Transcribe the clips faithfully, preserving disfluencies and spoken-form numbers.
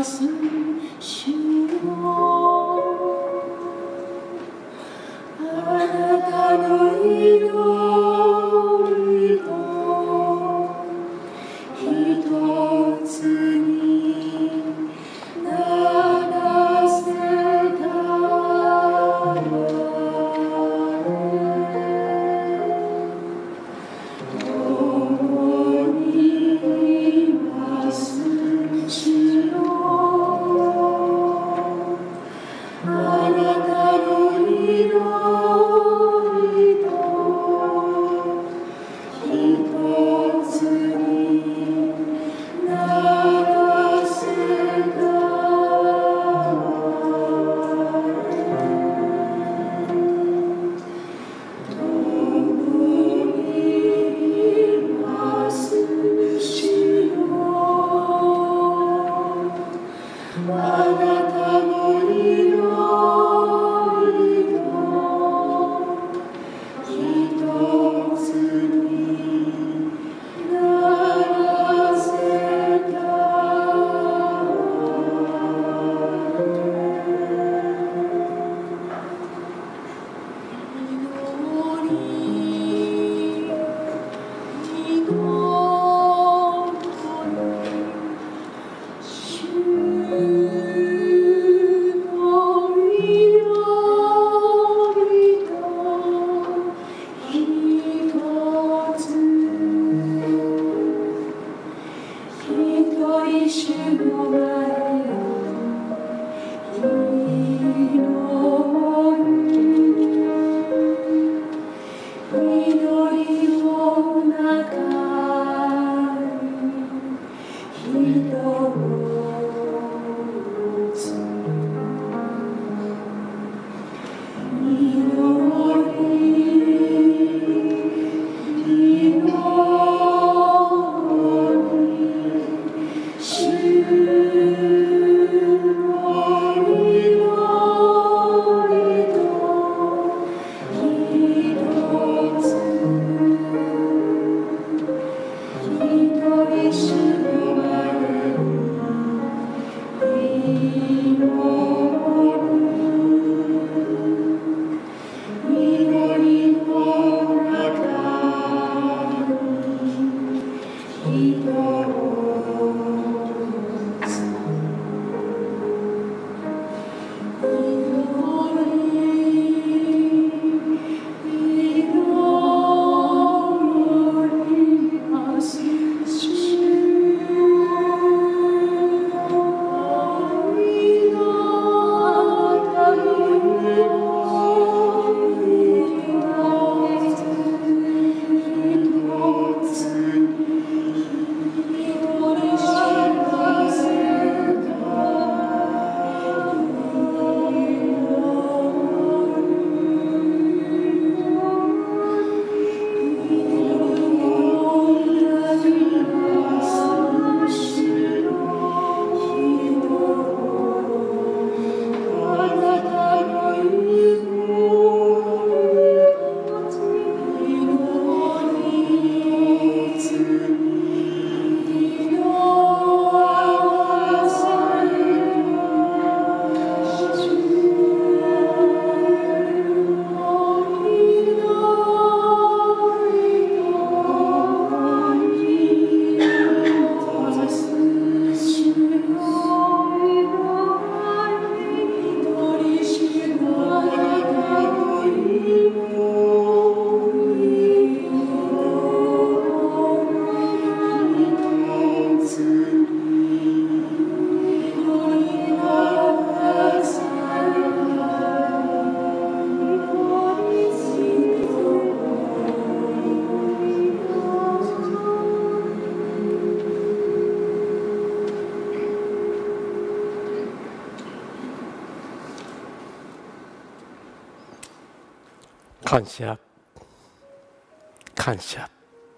感謝感謝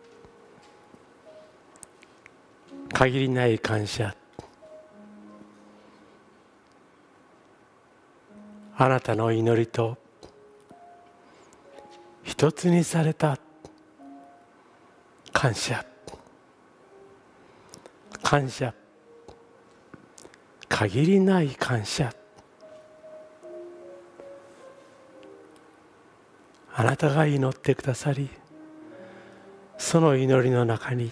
限りない感謝。あなたの祈りと一つにされた感謝感謝限りない感謝。あなたが祈ってくださり、その祈りの中に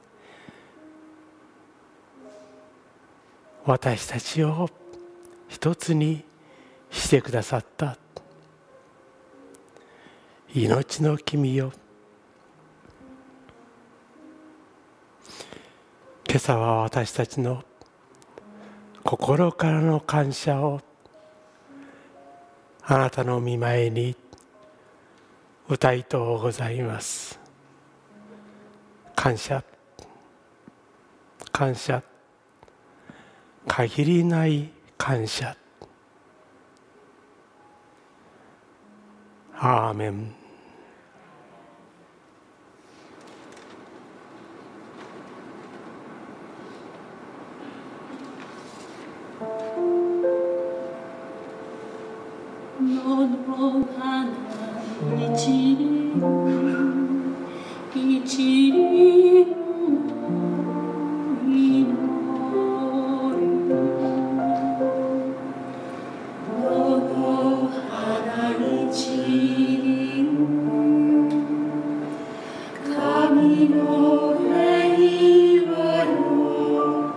私たちを一つにしてくださった命の君よ。今朝は私たちの心からの感謝をあなたの御前に歌いとうございます。感謝、感謝、限りない感謝。アーメン。 野の花一輪一輪の祈り野の花一輪神の平和の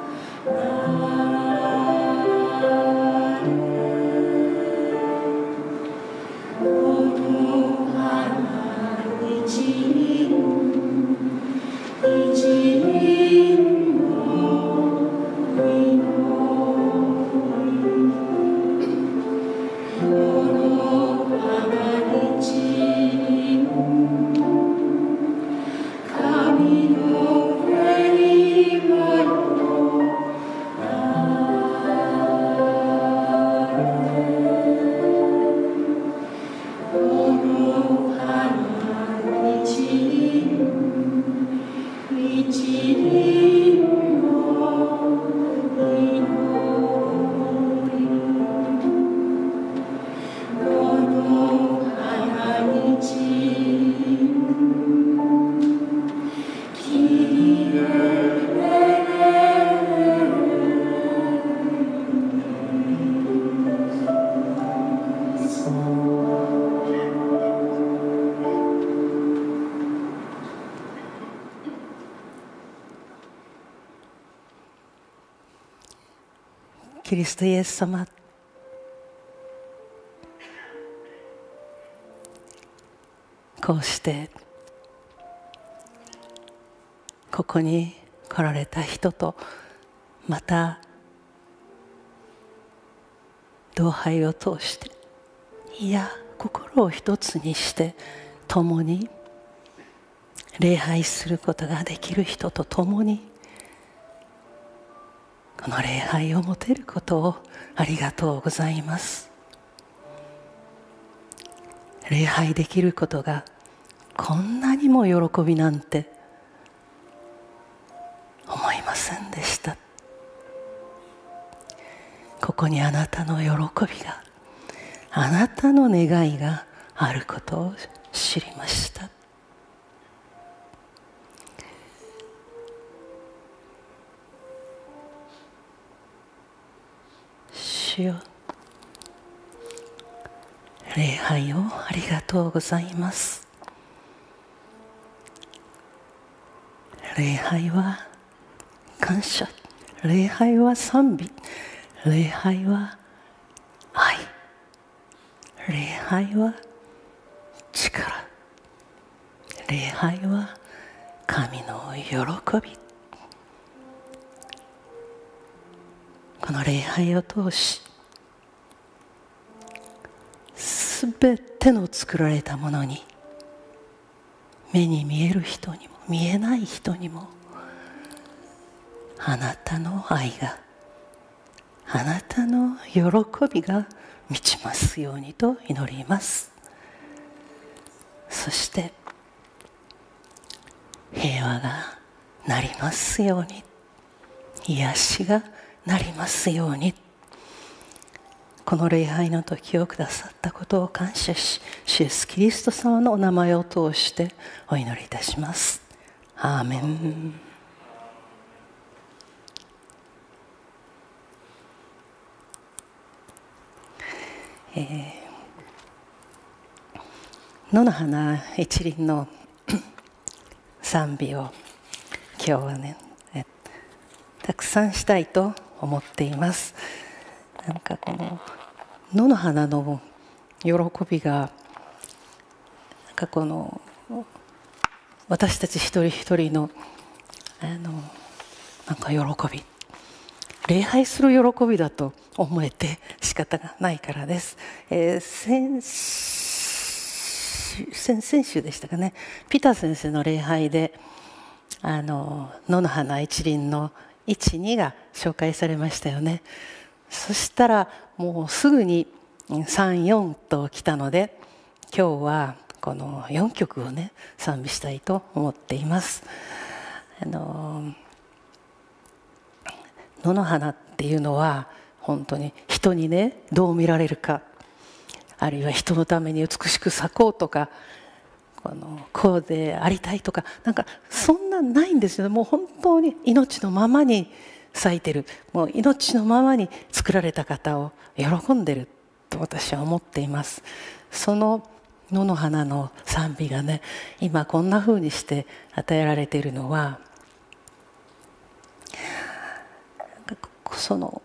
キリストイエス様、こうしてここに来られた人とまた同輩を通して、いや心を一つにして共に礼拝することができる人と共にこの礼拝を持てることをありがとうございます。礼拝できることがこんなにも喜びなんて思いませんでした。ここにあなたの喜びが、あなたの願いがあることを知りました。主よ、礼拝をありがとうございます。礼拝は感謝、礼拝は賛美、礼拝は愛、礼拝は力、礼拝は神の喜び。この礼拝を通し、すべての作られたものに、目に見える人にも見えない人にも、あなたの愛が、あなたの喜びが満ちますようにと祈ります。そして平和がなりますように、癒しがなりますように。この礼拝の時をくださったことを感謝し、主イエスキリスト様のお名前を通してお祈りいたします。アーメン。 えー、野の花一輪の賛美を今日はねたくさんしたいと思っています。なんかこの野の花の喜びがなんかこの私たち一人一人のあのなんか喜び、礼拝する喜びだと思えて仕方がないからです。えー、先先々週でしたかね、ピター先生の礼拝であの野の花一輪のいち、にが紹介されましたよね。そしたらもうすぐにさん、よんと来たので、今日はこのよんきょくをね賛美したいと思っています。あの野の花っていうのは本当に人にねどう見られるか、あるいは人のために美しく咲こうとか、このこうでありたいとか、なんかそんなないんですよね。もう本当に命のままに咲いてる、もう命のままに作られた方を喜んでると私は思っています。その野の花の賛美がね今こんな風にして与えられているのは、その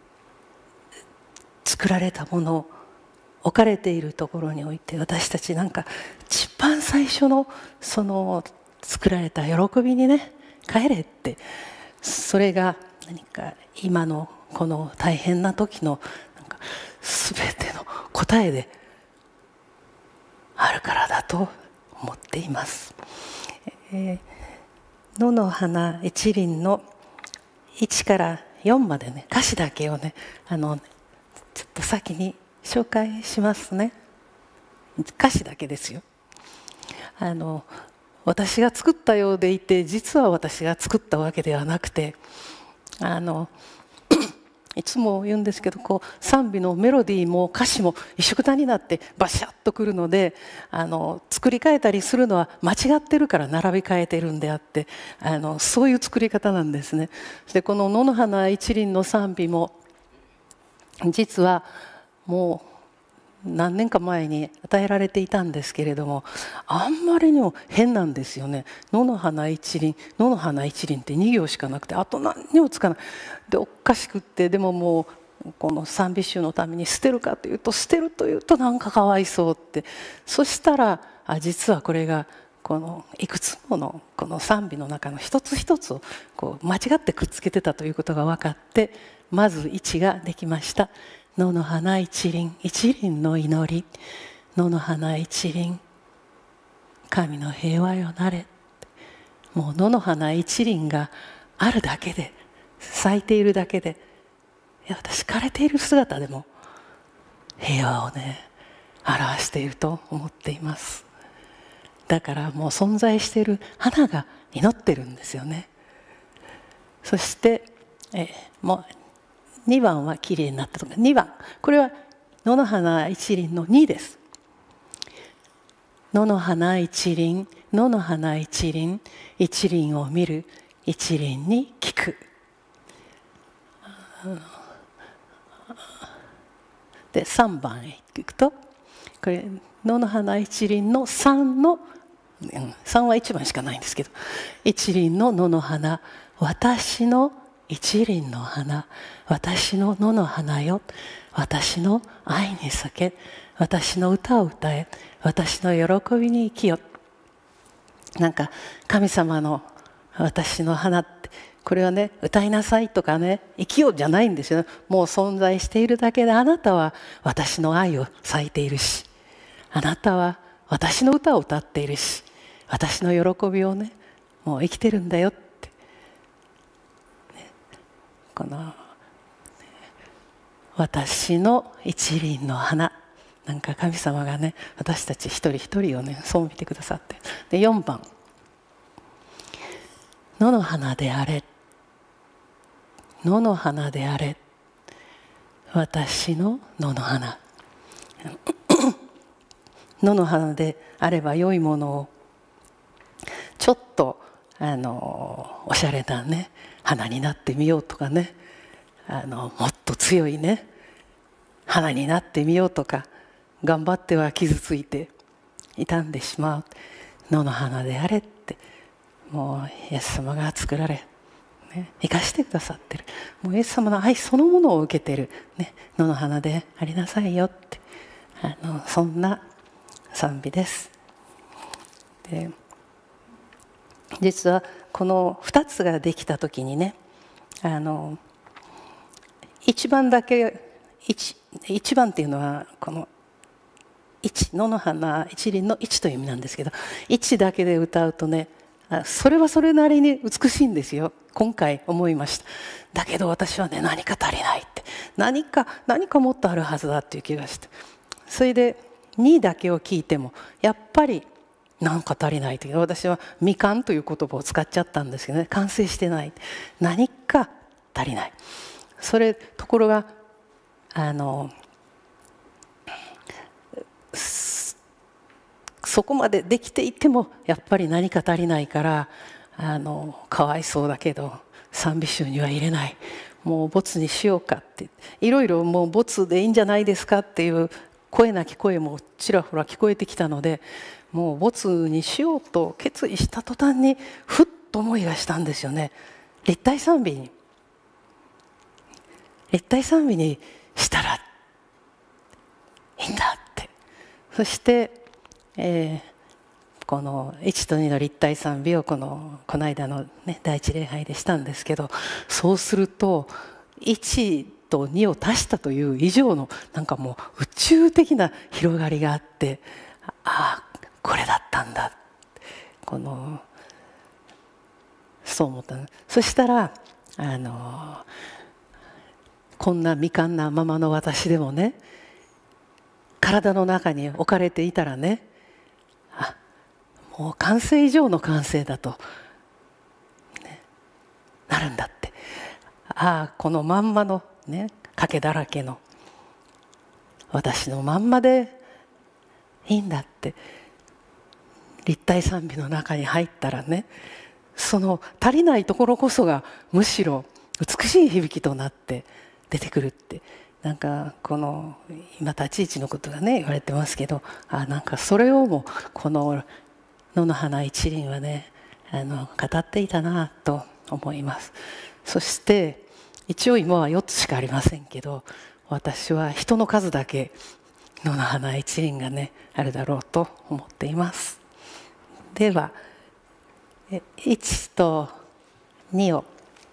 作られたもの、置かれているところにおいて私たちなんか一番最初のその作られた喜びにね帰れって、それが何か今のこの大変な時のなんか全ての答えであるからだと思っています。えー、野の花一輪のいちからよんまでね歌詞だけをねあのちょっと先に紹介しますね。歌詞だけですよ。あの私が作ったようでいて、実は私が作ったわけではなくて、あのいつも言うんですけど、こう賛美のメロディーも歌詞も一緒くたになってバシャッとくるので、あの作り変えたりするのは間違ってるから並び替えてるんであって、あのそういう作り方なんですね。そしてこの野の花一輪の賛美も実はもう何年か前に与えられていたんですけれども、あんまりにも変なんですよね。野の花一輪、野の花一輪ってに行しかなくて、あと何にもつかないでおかしくって、でももうこの賛美集のために捨てるかというと、捨てるというとなんかかわいそうって、そしたらあ実はこれがこのいくつものこの賛美の中の一つ一つをこう間違ってくっつけてたということが分かって、まずいちができました。野の花一輪、一輪の祈り、野の花一輪、神の平和よなれ。もう野の花一輪があるだけで、咲いているだけで、いや私枯れている姿でも平和をね表していると思っています。だからもう存在している花が祈ってるんですよね。そしてえもうにばんはきれいになったとか、にばんこれは野の花一輪のにです。野の花一輪、野の花一輪、一輪を見る、一輪に聞く。でさんばんへ行くと、これ野の花一輪のさんのさんはいちばんしかないんですけど、一輪の野の花、私の一輪の花、私の野の花よ、私の愛に咲け、私の歌を歌え、私の喜びに生きよ。なんか神様の私の花って、これはね歌いなさいとかね生きようじゃないんですよ。もう存在しているだけで、あなたは私の愛を咲いているし、あなたは私の歌を歌っているし、私の喜びをねもう生きてるんだよって、ね、この私の一輪の花、なんか神様がね私たち一人一人をねそう見てくださって、でよんばん野の花であれ、野の花であれ、私の野の花野の花であれば良いものをちょっとあのおしゃれなね花になってみようとかね、あのもっと強いね花になってみようとか頑張っては傷ついて傷んでしまう。野の花であれって、もうイエス様が作られ、ね、生かしてくださってる。もうイエス様の愛そのものを受けてる、ね、野の花でありなさいよって、あのそんな賛美です。で、実はこのふたつができた時にね、あの一番だけ 1, 一番っていうのはこの一野の花一輪の一という意味なんですけど、一だけで歌うとね、それはそれなりに美しいんですよ。今回思いました。だけど私はね、何か足りないって、何か何かもっとあるはずだっていう気がして、それでにだけを聞いてもやっぱり何か足りないという、私は未完という言葉を使っちゃったんですけどね、完成してない、何か足りない。それところがあのそこまでできていてもやっぱり何か足りないから、あのかわいそうだけど賛美集には入れない、もう没にしようかって、いろいろもう没でいいんじゃないですかっていう声なき声もちらほら聞こえてきたので、もう没にしようと決意した途端にふっと思いがしたんですよね。立体賛美に立体賛美にしたらいいんだって。そして、えー、このいちとにの立体賛美をこのこの間の、ね、第一礼拝でしたんですけど、そうするといちとにを足したという以上のなんかもう宇宙的な広がりがあって、ああこれだったんだ、このそう思ったの。そしたらあのこんな未完なままの私でもね、体の中に置かれていたらね、あもう完成以上の完成だと、ね、なるんだって。ああこのまんまのね、賭けだらけの私のまんまでいいんだって、立体賛美の中に入ったらね、その足りないところこそがむしろ美しい響きとなって出てくるって、なんかこの今立ち位置のことがね言われてますけど、あなんかそれをもこの野の花一輪はね、あの語っていたなと思います。そして一応今はよっつしかありませんけど、私は人の数だけ野の花一輪がねあるだろうと思っています。ではいちとにを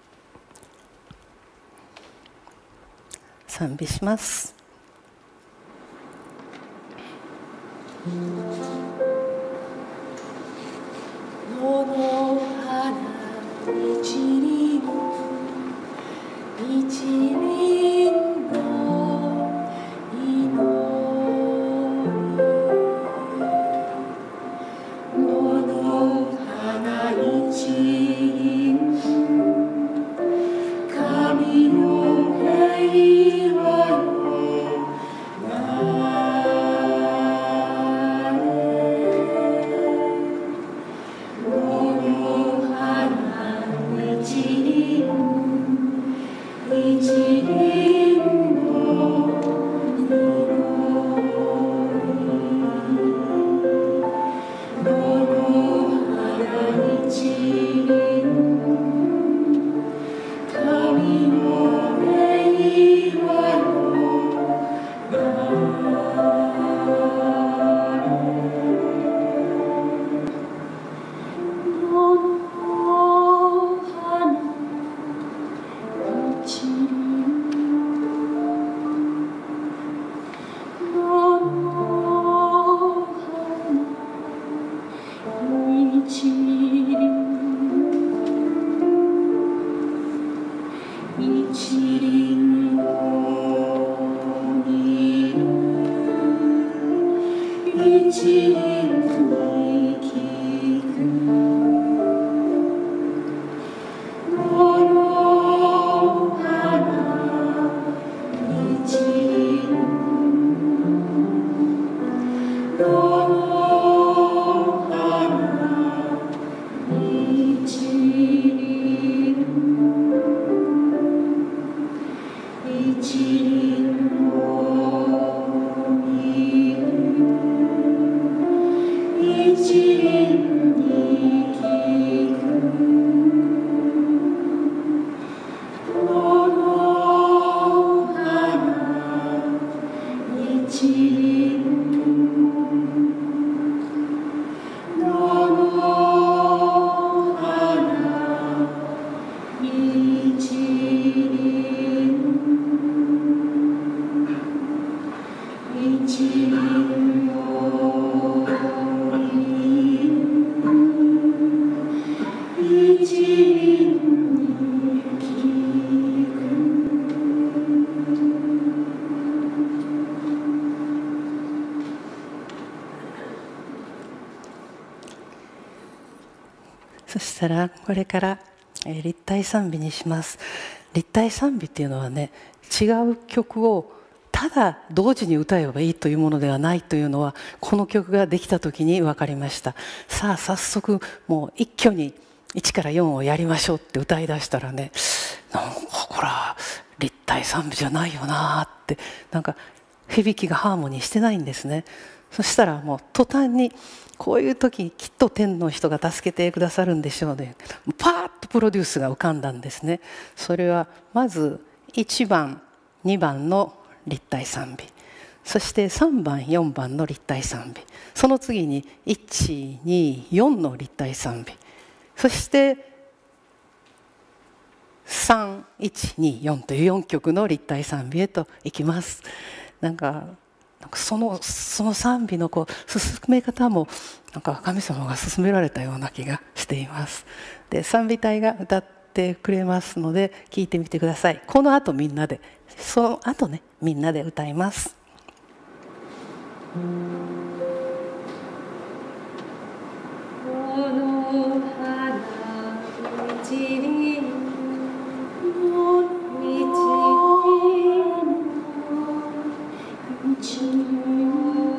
賛美します。 野の花一輪、一輪の祈り、野の花一輪、神の平和よなれ、野の花一輪、一輪の祈り、野の花一輪、神の平和よなれ、野の花一輪、野の花一輪、一輪の見る、一輪に聞く、野の花一輪、野の花一輪、一輪のそしたらこれから立体賛美にします。立体賛美っていうのはね、違う曲をただ同時に歌えばいいというものではないというのは、この曲ができた時に分かりました。さあ早速もう一挙にいちからよんをやりましょうって歌い出したらね、なんかこれは立体賛美じゃないよなって、なんか響きがハーモニーしてないんですね。そしたらもう途端に、こういう時きっと天の人が助けてくださるんでしょうね。パーッとプロデュースが浮かんだんですね。それはまずいちばんにばんの立体賛美、そしてさんばんよんばんの立体賛美、その次にいちによんの立体賛美、そしてさんいちによんというよんきょくの立体賛美へと行きます。なんかなんかそのその賛美のこう進め方もなんか神様が進められたような気がしています。で、賛美隊が歌ってくれますので聞いてみてください。この後みんなで、その後ね、みんなで歌います。 この花一輪の一輪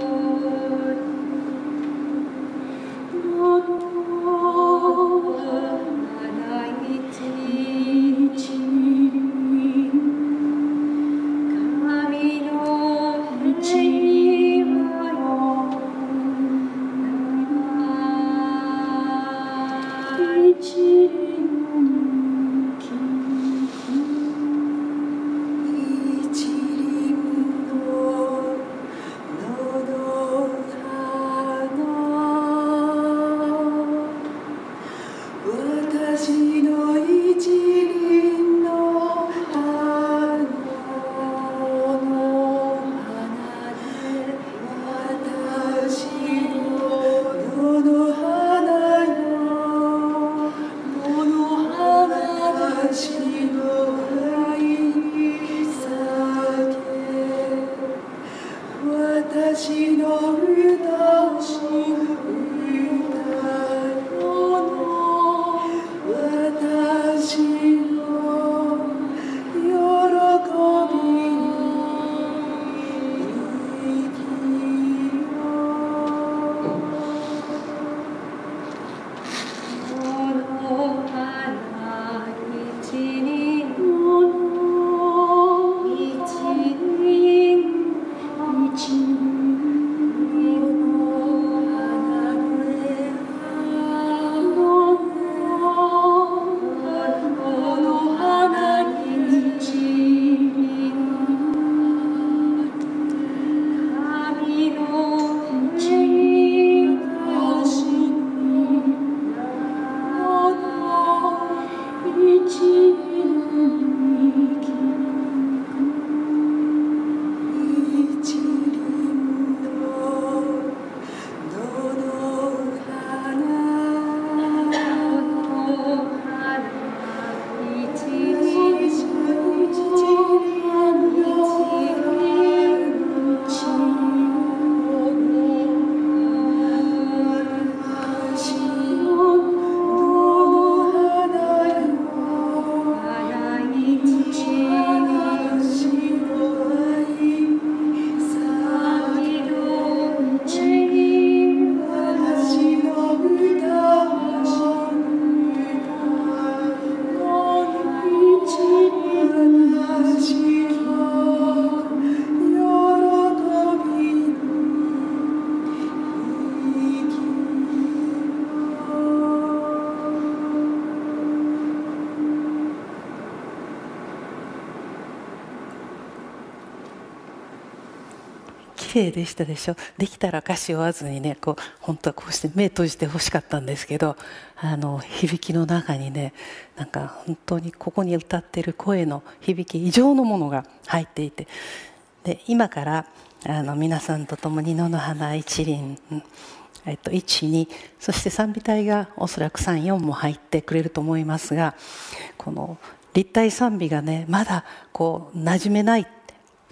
綺麗でしたでしょ。できたら歌詞を追わずにね、こう本当はこうして目閉じてほしかったんですけど、あの響きの中にね、なんか本当にここに歌ってる声の響き以上のものが入っていて、で今からあの皆さんと共に野の花一輪、えっと、いち、に、そして賛美隊がおそらくさん、よんも入ってくれると思いますが、この立体賛美がねまだこう馴染めない、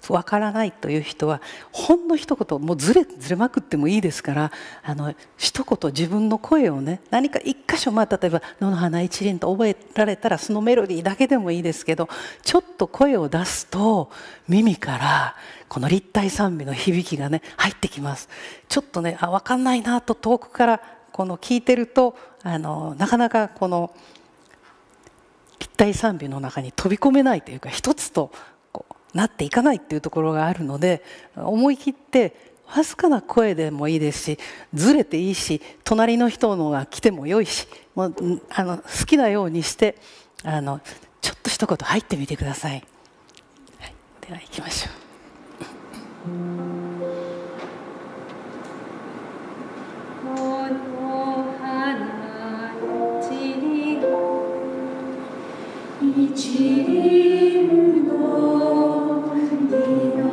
わからないという人はほんの一言、もうずれずれまくってもいいですから、あの一言自分の声をね、何か一箇所、まあ、例えば「野の花一輪」と覚えられたらそのメロディーだけでもいいですけど、ちょっと声を出すと耳からこの立体賛美の響きがね入ってきます。ちょっとね、あ、分かんないなと遠くからこの聞いてると、あのなかなかこの立体賛美の中に飛び込めないというか、一つとこうなっていかないっていうところがあるので、思い切ってわずかな声でもいいですし、ずれていいし、隣の人のが来てもよいし、もうあの好きなようにしてあのちょっと一言入ってみてください。はい、では行きましょこの花一輪一輪の実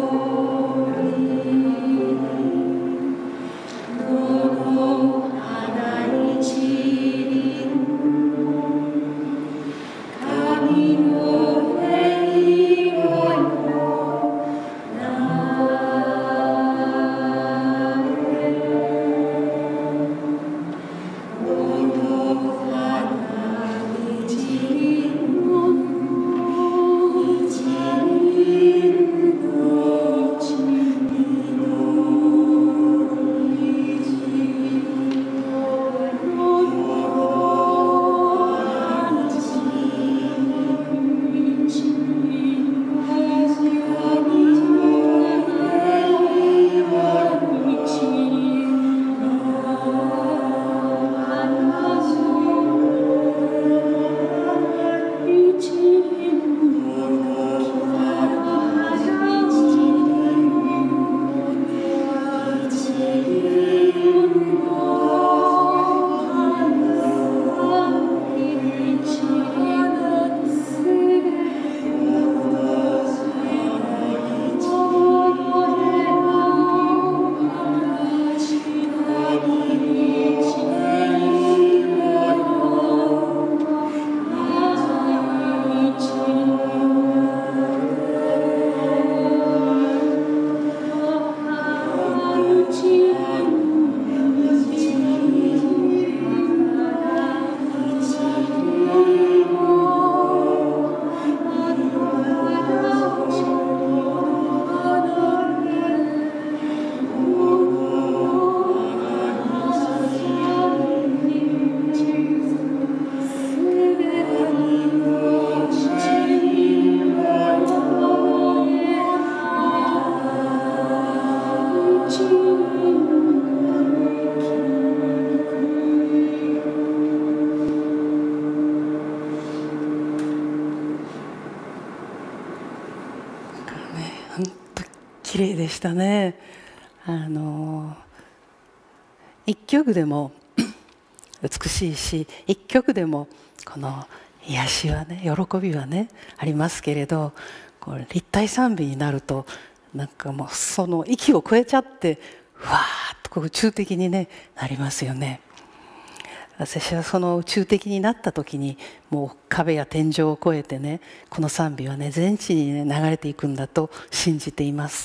綺麗でしたね。あの一曲でも美しいし、一曲でもこの癒しはね、喜びはねありますけれど、こう立体賛美になるとなんかもうその域を超えちゃってわーっとこう宇宙的に、ね、なりますよね。私はその宇宙的になった時にもう壁や天井を越えてね、この賛美はね全地に、ね、流れていくんだと信じています。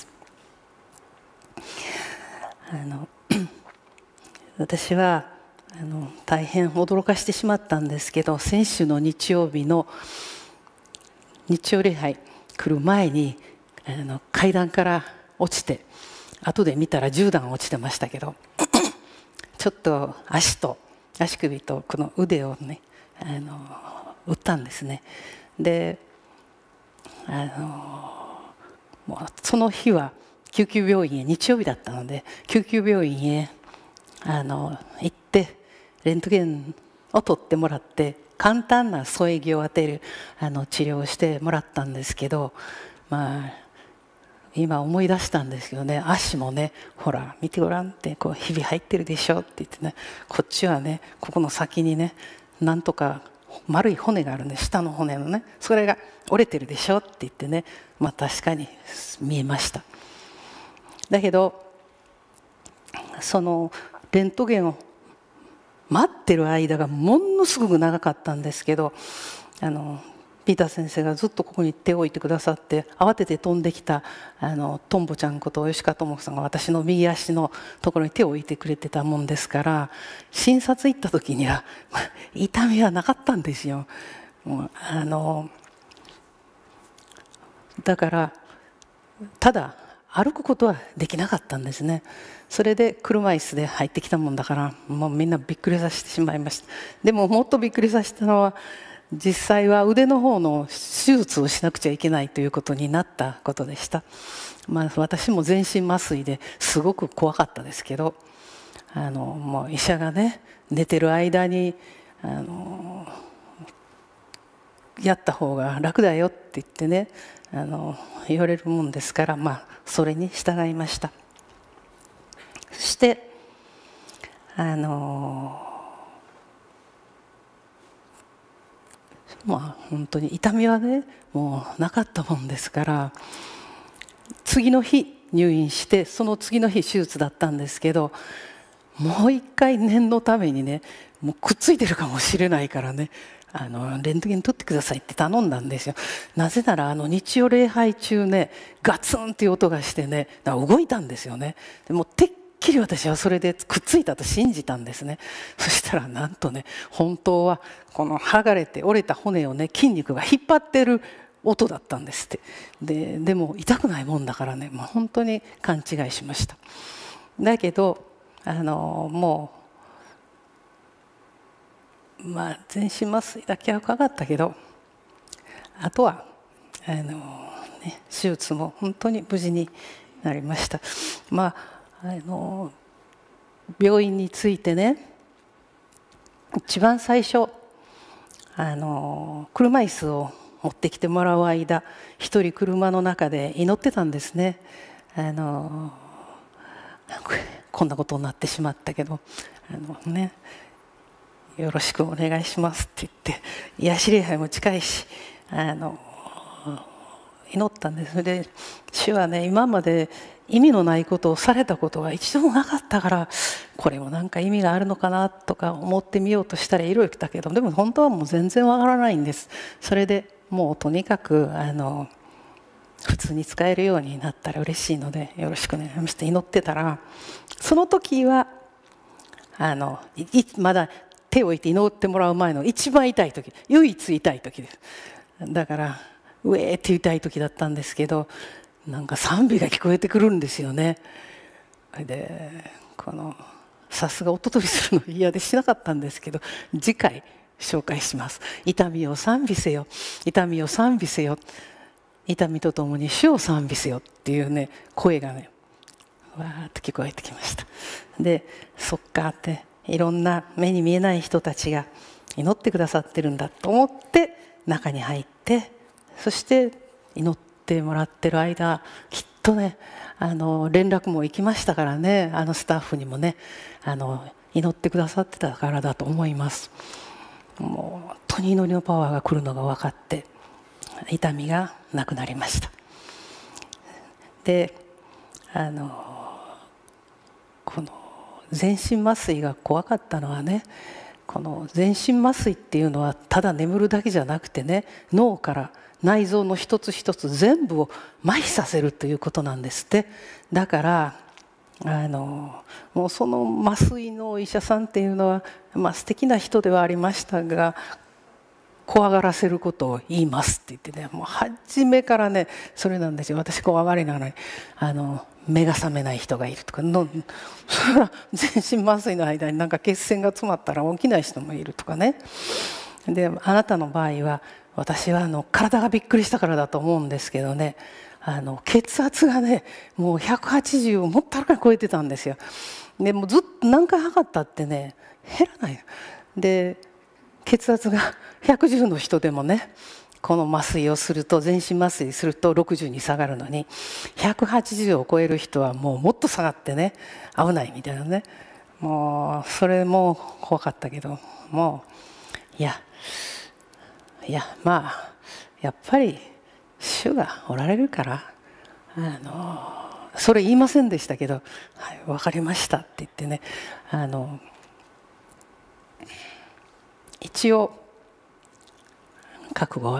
あの私はあの大変驚かしてしまったんですけど、先週の日曜日の日曜礼拝来る前にあの階段から落ちて、後で見たらじゅう段落ちてましたけどちょっと足と足首とこの腕をねあの打ったんですね。であのもうその日は救急病院へ、日曜日だったので救急病院へあの行ってレントゲンを取ってもらって、簡単な添え木を当てるあの治療をしてもらったんですけど、まあ今思い出したんですけどね、足もねほら見てごらんってこうひび入ってるでしょって言ってね、こっちはねここの先にねなんとか丸い骨があるんで、下の骨のねそれが折れてるでしょって言ってね、まあ確かに見えました。だけどそのレントゲンを待ってる間がものすごく長かったんですけど、あのピーター先生がずっとここに手を置いてくださって、慌てて飛んできたあのトンボちゃんこと吉川智子さんが私の右足のところに手を置いてくれてたもんですから、診察行った時には痛みはなかったんですよ。もうあのだからただ歩くことはできなかったんですね。それで車椅子で入ってきたもんだから、もうみんなびっくりさせてしまいました。でももっとびっくりさせたのは、実際は腕の方の手術をしなくちゃいけないということになったことでした。まあ、私も全身麻酔ですごく怖かったですけど、あのもう医者がね、寝てる間にあのやった方が楽だよって言ってね、あの言われるもんですから、まあ、それに従いました。そしてあのまあ本当に痛みはねもうなかったもんですから、次の日入院して、その次の日手術だったんですけど、もう一回念のためにね、もうくっついてるかもしれないからね、あのレントゲン取ってくださいって頼んだんですよ。なぜならあの日曜礼拝中ね、ガツンっていう音がしてね、動いたんですよね。でもてっきり私はそれでくっついたと信じたんですね。そしたらなんとね、本当はこの剥がれて折れた骨をね、筋肉が引っ張ってる音だったんですって。で、でも痛くないもんだからね、もう本当に勘違いしました。だけどあのもうまあ全身麻酔だけはかかったけど、あとはあの、ね、手術も本当に無事になりました。まああの病院に着いてね、一番最初あの車椅子を持ってきてもらう間、一人車の中で祈ってたんですね。あのこんなことになってしまったけど、あのね、よろしくお願いしますって言って、癒し礼拝も近いし、あの祈ったんです。それで主はね、今まで意味のないことをされたことが一度もなかったから、これもなんか意味があるのかなとか思ってみようとしたらいろいろ来たけど、でも本当はもう全然わからないんです。それでもうとにかくあの普通に使えるようになったら嬉しいのでよろしくお願いしますって祈ってたら、その時はあのいまだ手を置いて祈ってもらう前の一番痛い時、唯一痛い時です。だからうえーって痛い時だったんですけど、なんか賛美が聞こえてくるんですよね。でこのさすが音取りするの嫌でしなかったんですけど、次回紹介します。痛みを賛美せよ、痛みを賛美せよ、痛みとともに主を賛美せよっていうね、声がねわーっと聞こえてきました。で、そっかっていろんな目に見えない人たちが祈ってくださってるんだと思って中に入って、そして祈ってもらってる間、きっとねあの連絡も行きましたからね、あのスタッフにもね、あの祈ってくださってたからだと思います。もう本当に祈りのパワーが来るのが分かって、痛みがなくなりました。であのこの全身麻酔が怖かったのはね、この全身麻酔っていうのはただ眠るだけじゃなくてね、脳から内臓の一つ一つ全部を麻痺させるということなんですって。だからあのもうその麻酔のお医者さんっていうのは、まあ素敵な人ではありましたが、怖がらせることを言いますって言ってね、もう初めからねそれなんですよ。私怖がりなのにあの目が覚めない人がいるとかの、それは全身麻酔の間になんか血栓が詰まったら起きない人もいるとかね。であなたの場合は、私はあの体がびっくりしたからだと思うんですけどね、あの血圧がねもうひゃくはちじゅうをもっとはるかに超えてたんですよ。でもうずっと何回測ったってね減らない。で血圧がひゃくじゅうの人でもね、この麻酔をすると、全身麻酔するとろくじゅうに下がるのに、ひゃくはちじゅうを超える人はもうもっと下がってね危ないみたいなね。もうそれも怖かったけど、もういやいやまあやっぱり主がおられるから、あのそれ言いませんでしたけど、はい、分かりましたって言ってね、あの一応覚悟は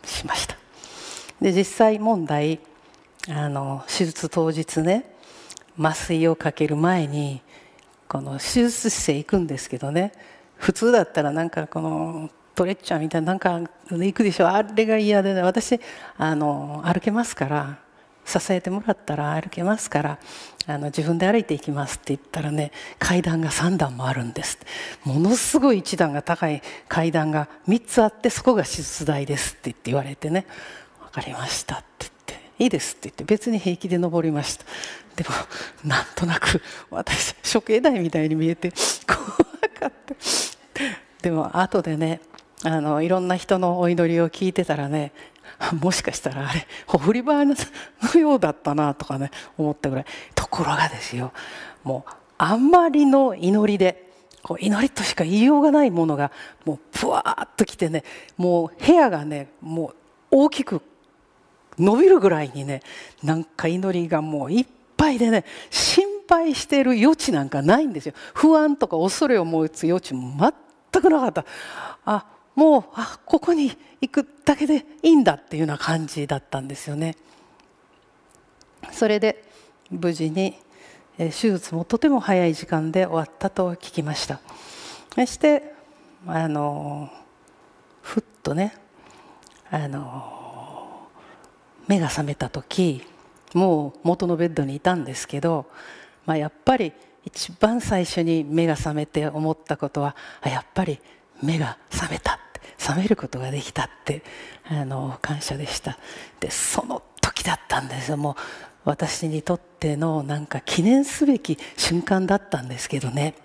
しました。で実際問題、あの手術当日ね、麻酔をかける前にこの手術室へ行くんですけどね、普通だったらなんかこのトレッチャーみたいななんか行くでしょ。あれが嫌でね、私あの歩けますから、支えてもらったら歩けますから、あの自分で歩いていきますって言ったらね、階段がさん段もあるんです。ものすごいいち段が高い階段がみっつあって、そこが手術台ですって言って言われてね、分かりましたって言って、いいですって言って別に平気で登りました。でもなんとなく私処刑台みたいに見えて怖かった。でも後でね、あのいろんな人のお祈りを聞いてたらね、もしかしたらあれほふり場のようだったなとかね思ったぐらい。ところがですよ、もうあんまりの祈りで、こう祈りとしか言いようがないものがもうぷわーっときてね、もう部屋がねもう大きく伸びるぐらいにね、なんか祈りがもういっぱいでね、心配している余地なんかないんですよ。不安とか恐れを持つ余地も全くなかった。あ、もうあここに行くだけでいいんだっていうような感じだったんですよね。それで無事に手術もとても早い時間で終わったと聞きました。そしてあのふっとね、あの目が覚めた時、もう元のベッドにいたんですけど、まあ、やっぱり一番最初に目が覚めて思ったことは、あやっぱり目が覚めたって、覚めることができたってあの感謝でした。でその時だったんですよ。もう私にとってのなんか記念すべき瞬間だったんですけどね、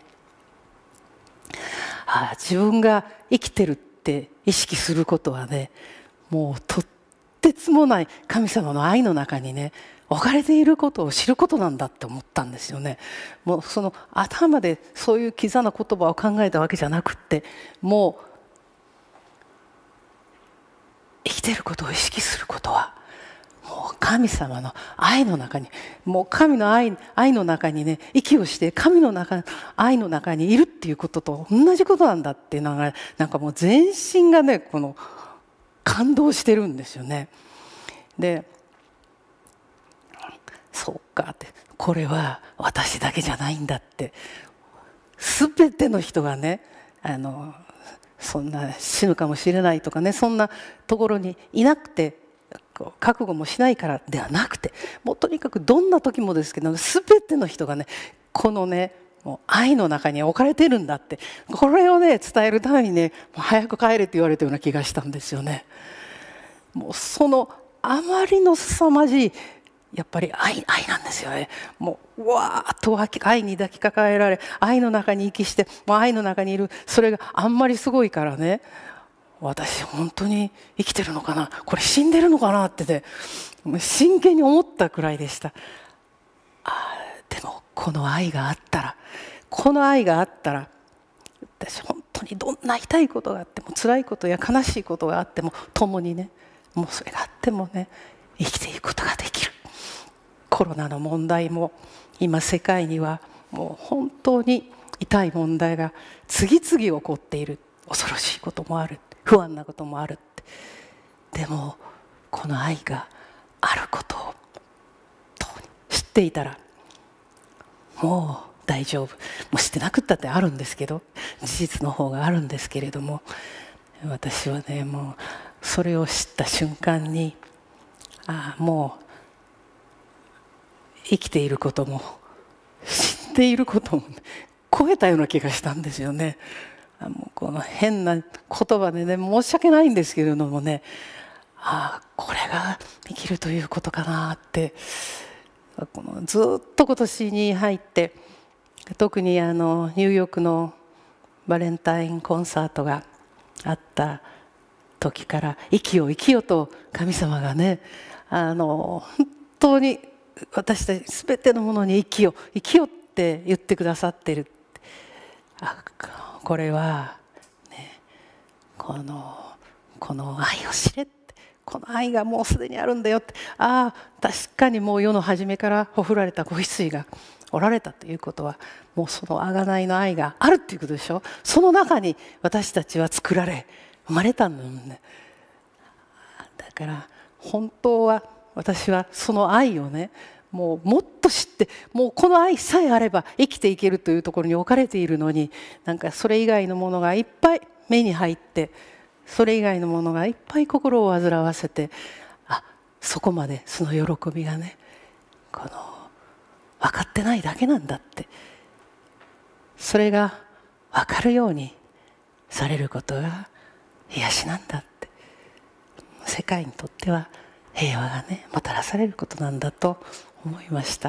あ自分が生きてるって意識することはね、もうとってつもない神様の愛の中にね置かれていることを知ることなんだって思ったんですよね。もうその頭でそういうキザな言葉を考えたわけじゃなくって、もう生きていることを意識することは、もう神様の愛の中に、もう神の 愛, 愛の中にね息をして神の中愛の中にいるっていうことと同じことなんだっていうのが、なんかもう全身がねこの感動してるんですよね。でそうかって、これは私だけじゃないんだって、全ての人がね、あのそんな死ぬかもしれないとかね、そんなところにいなくて覚悟もしないからではなくて、もうとにかくどんな時もですけど、全ての人がねこのねもう愛の中に置かれているんだって、これをね伝えるためにね、もう早く帰れって言われたような気がしたんですよね。もうそのあまりの凄まじいやっぱり 愛, 愛なんですよね。もうわーっと愛に抱きかかえられ、愛の中に息して、もう愛の中にいる、それがあんまりすごいからね、私本当に生きてるのかな、これ死んでるのかなってね、真剣に思ったくらいでした。あでもこの愛があったら、この愛があったら、私本当にどんな痛いことがあっても、辛いことや悲しいことがあっても共にね、もうそれがあってもね生きていくことができる。コロナの問題も今世界にはもう本当に痛い問題が次々起こっている。恐ろしいこともある、不安なこともあるって。でもこの愛があることを知っていたらもう大丈夫。もう知ってなくったってあるんですけど、事実の方があるんですけれども、私はねもうそれを知った瞬間に、ああもう生きていることも知っていることも超えたような気がしたんですよね。もうこの変な言葉でね申し訳ないんですけれどもね、ああこれが生きるということかなって、このずっと今年に入って特にあのニューヨークのバレンタインコンサートがあった時から、生きよ生きよと神様がね、あの本当に私たち全てのものに生きよ生きよって言ってくださってる。あこれは、ね、このこの愛を知れって、この愛がもうすでにあるんだよって、ああ確かにもう世の初めからほふられた子羊がおられたということは、もうその贖いの愛があるっていうことでしょ。その中に私たちは作られ生まれたのね。 だから本当は私はその愛をね、もうもっと知って、もうこの愛さえあれば生きていけるというところに置かれているのに、なんかそれ以外のものがいっぱい目に入って、それ以外のものがいっぱい心を煩わせて、あ、そこまでその喜びがね、この分かってないだけなんだって、それが分かるようにされることが癒しなんだって、世界にとっては平和がねもたらされることなんだと思いました。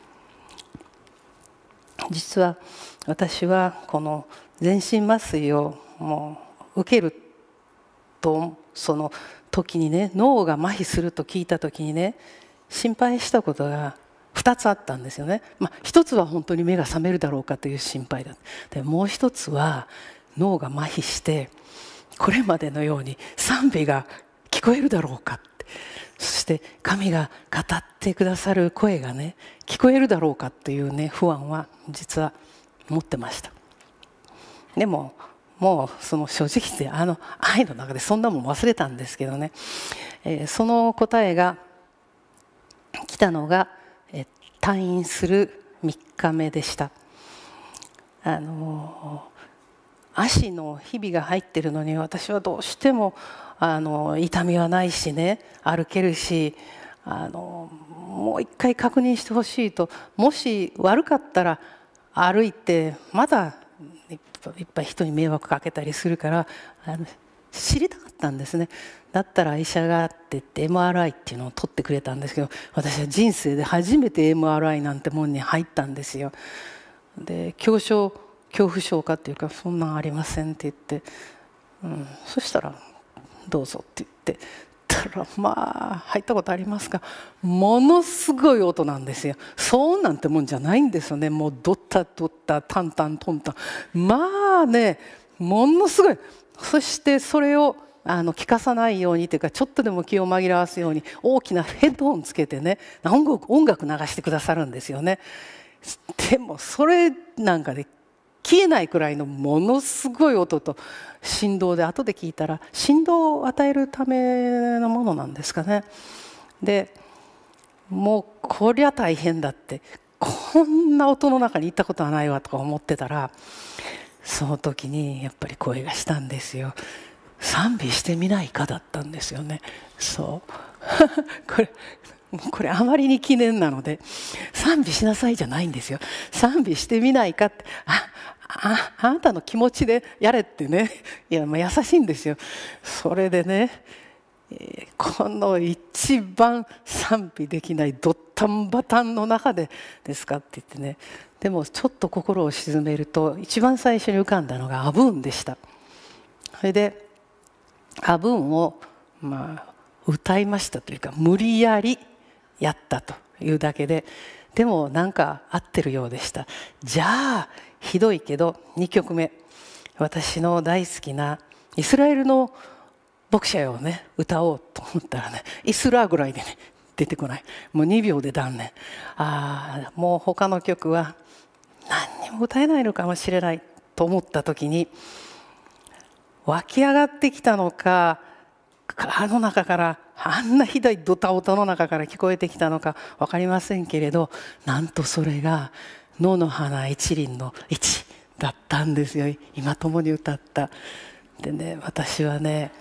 実は私はこの全身麻酔をもう受けると、その時にね、脳が麻痺すると聞いた時にね、心配したことがふたつあったんですよね。まあ、ひとつは本当に目が覚めるだろうかという心配だ。でもう一つは脳が麻痺してこれまでのように賛美が聞こえるだろうかって、そして神が語ってくださる声がね聞こえるだろうかというね不安は実は持ってました。でももうその正直言ってあの愛の中でそんなもん忘れたんですけどね、えー、その答えが来たのが、えー、退院するみっかめでした。あのー、足のひびが入ってるのに私はどうしてもあの痛みはないしね、歩けるし、あのもう一回確認してほしいと、もし悪かったら歩いてまだいっぱい人に迷惑かけたりするから、あの知りたかったんですね。だったら医者がって言って エムアールアイ っていうのを取ってくれたんですけど、私は人生で初めて エムアールアイ なんてもんに入ったんですよ。で恐症恐怖症かっていうか、そんなんありませんって言って、うん、そしたらどうぞって言ってたら、まあ入ったことありますか、ものすごい音なんですよ。そうなんてもんじゃないんですよね。もうドッタドッタタンタントンタン、まあねものすごい。そしてそれをあの聞かさないようにというか、ちょっとでも気を紛らわすように大きなヘッドホンつけてね、音楽音楽流してくださるんですよね。でもそれなんかで消えないくらいのものすごい音と振動で、後で聞いたら振動を与えるためのものなんですかね。でもうこりゃ大変だって、こんな音の中に行ったことはないわとか思ってたら、その時にやっぱり声がしたんですよ。賛美してみないかだったんですよね。そうこれこれあまりに記念なので、賛美しなさいじゃないんですよ。賛美してみないかって、あああなたの気持ちでやれってね、いやもう優しいんですよ。それでね、えー、この一番賛美できないドッタンバタンの中でですかって言ってね、でもちょっと心を沈めると一番最初に浮かんだのがアブーンでした。それでアブーンをまあ歌いましたというか、無理やりやったというだけで、でもなんか合ってるようでした。じゃあひどいけどにきょくめ、私の大好きなイスラエルの牧者よをね歌おうと思ったらね、イスラーぐらいでね出てこない。もうにびょうで断念。ああもう他の曲は何にも歌えないのかもしれないと思った時に、湧き上がってきたのか、あの中からあんなひどいドタオタの中から聞こえてきたのか分かりませんけれど、なんとそれが野の花一輪の一だったんですよ。今共に歌ったでね、私はね、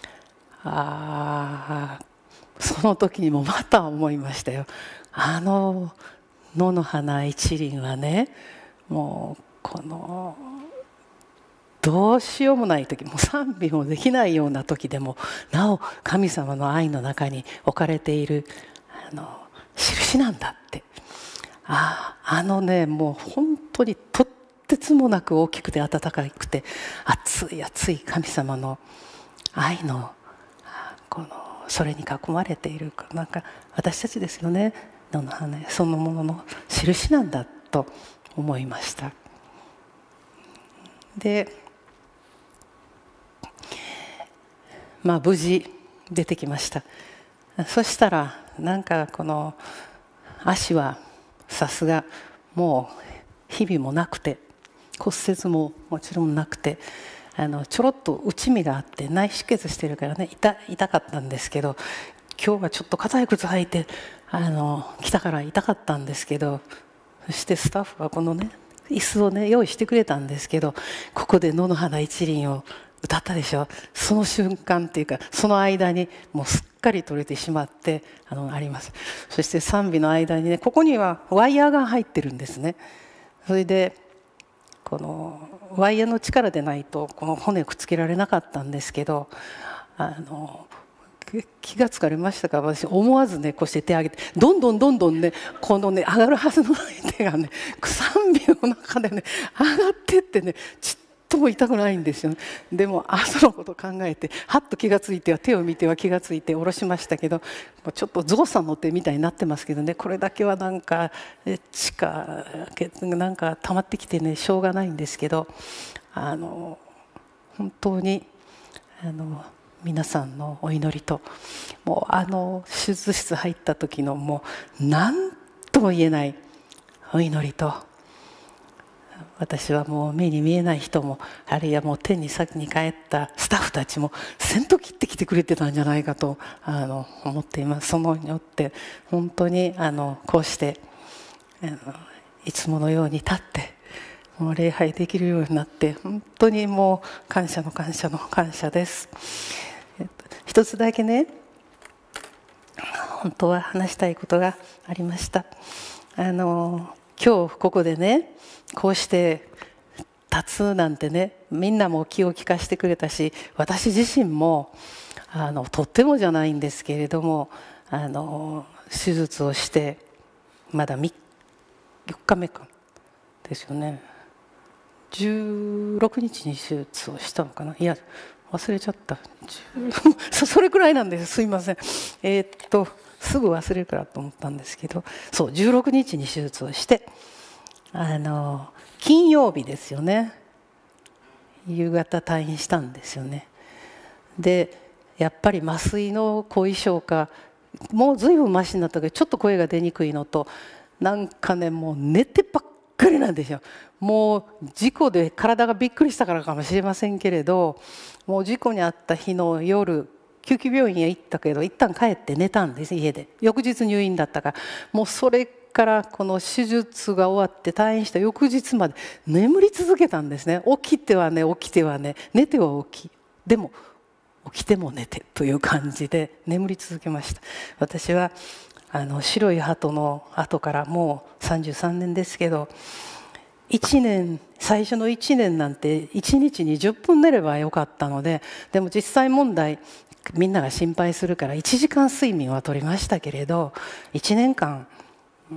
あその時にもまた思いましたよ。あの野の花一輪はね、もうこのどうしようもない時、もう賛美もできないような時でもなお神様の愛の中に置かれているあの印なんだって、ああのねもう本当にとってつもなく大きくて温かくて熱い熱い神様の愛のこのそれに囲まれている、なんか私たちですよね、野の花そのものの印なんだと思いました。でまあ無事出てきました。そしたらなんかこの足はさすがもうひびもなくて骨折ももちろんなくて、 あのちょろっと内身があって内出血してるからね 痛, 痛かったんですけど、今日はちょっと硬い靴履いてあの来たから痛かったんですけど、そしてスタッフはこのね椅子をね用意してくれたんですけど、ここで野の花一輪を歌ったでしょ。その瞬間っていうかその間にもうすっかり取れてしまってあのあります。そして賛美の間にね、ここにはワイヤーが入ってるんですね。それでこのワイヤーの力でないとこの骨くっつけられなかったんですけど、あの気がつかれましたか。私思わずねこうして手を挙げてどんどんどんどんねこのね上がるはずの手がね賛美の中でね上がってってねちっとも痛くないんですよね。でも後のことを考えてはっと気がついては手を見ては気がついて下ろしましたけど、ちょっとゾウさんの手みたいになってますけどね、これだけはなんか血かなんか溜まってきてねしょうがないんですけど、あの本当にあの皆さんのお祈りと、もうあの手術室入った時のもう何とも言えないお祈りと、私はもう目に見えない人もあるいはもう天に先に帰ったスタッフたちも先頭切ってきてくれてたんじゃないかとあの思っています。そのによって本当にあのこうしてあのいつものように立ってもう礼拝できるようになって本当にもう感謝の感謝の感謝です。えっと、一つだけね本当は話したいことがありました。あの今日ここでねこうして立つなんてね、みんなも気を利かしてくれたし、私自身もあのとってもじゃないんですけれどもあの手術をしてまだよっかめかですよね。じゅうろくにちに手術をしたのかな、いや忘れちゃったそれくらいなんです、すいません。えー、っとすぐ忘れるからと思ったんですけど、そうじゅうろくにちに手術をしてあの金曜日ですよね、夕方退院したんですよね。でやっぱり麻酔の後遺症かもうずいぶんマシになったけどちょっと声が出にくいのと、なんかねもう寝てばっかりなんですよ。もう事故で体がびっくりしたからかもしれませんけれど、もう事故に遭った日の夜救急病院へ行ったけど一旦帰って寝たんです、家で。翌日入院だったから、もうそれからこの手術が終わって退院した翌日まで眠り続けたんですね。起きてはね起きてはね寝ては起き、でも起きても寝てという感じで眠り続けました。私はあの白い鳩の後からもうさんじゅうさんねんですけど、いちねん最初のいちねんなんていちにちにじゅっぷん寝ればよかったので、でも実際問題みんなが心配するからいちじかん睡眠は取りましたけれど、いちねんかん、うん、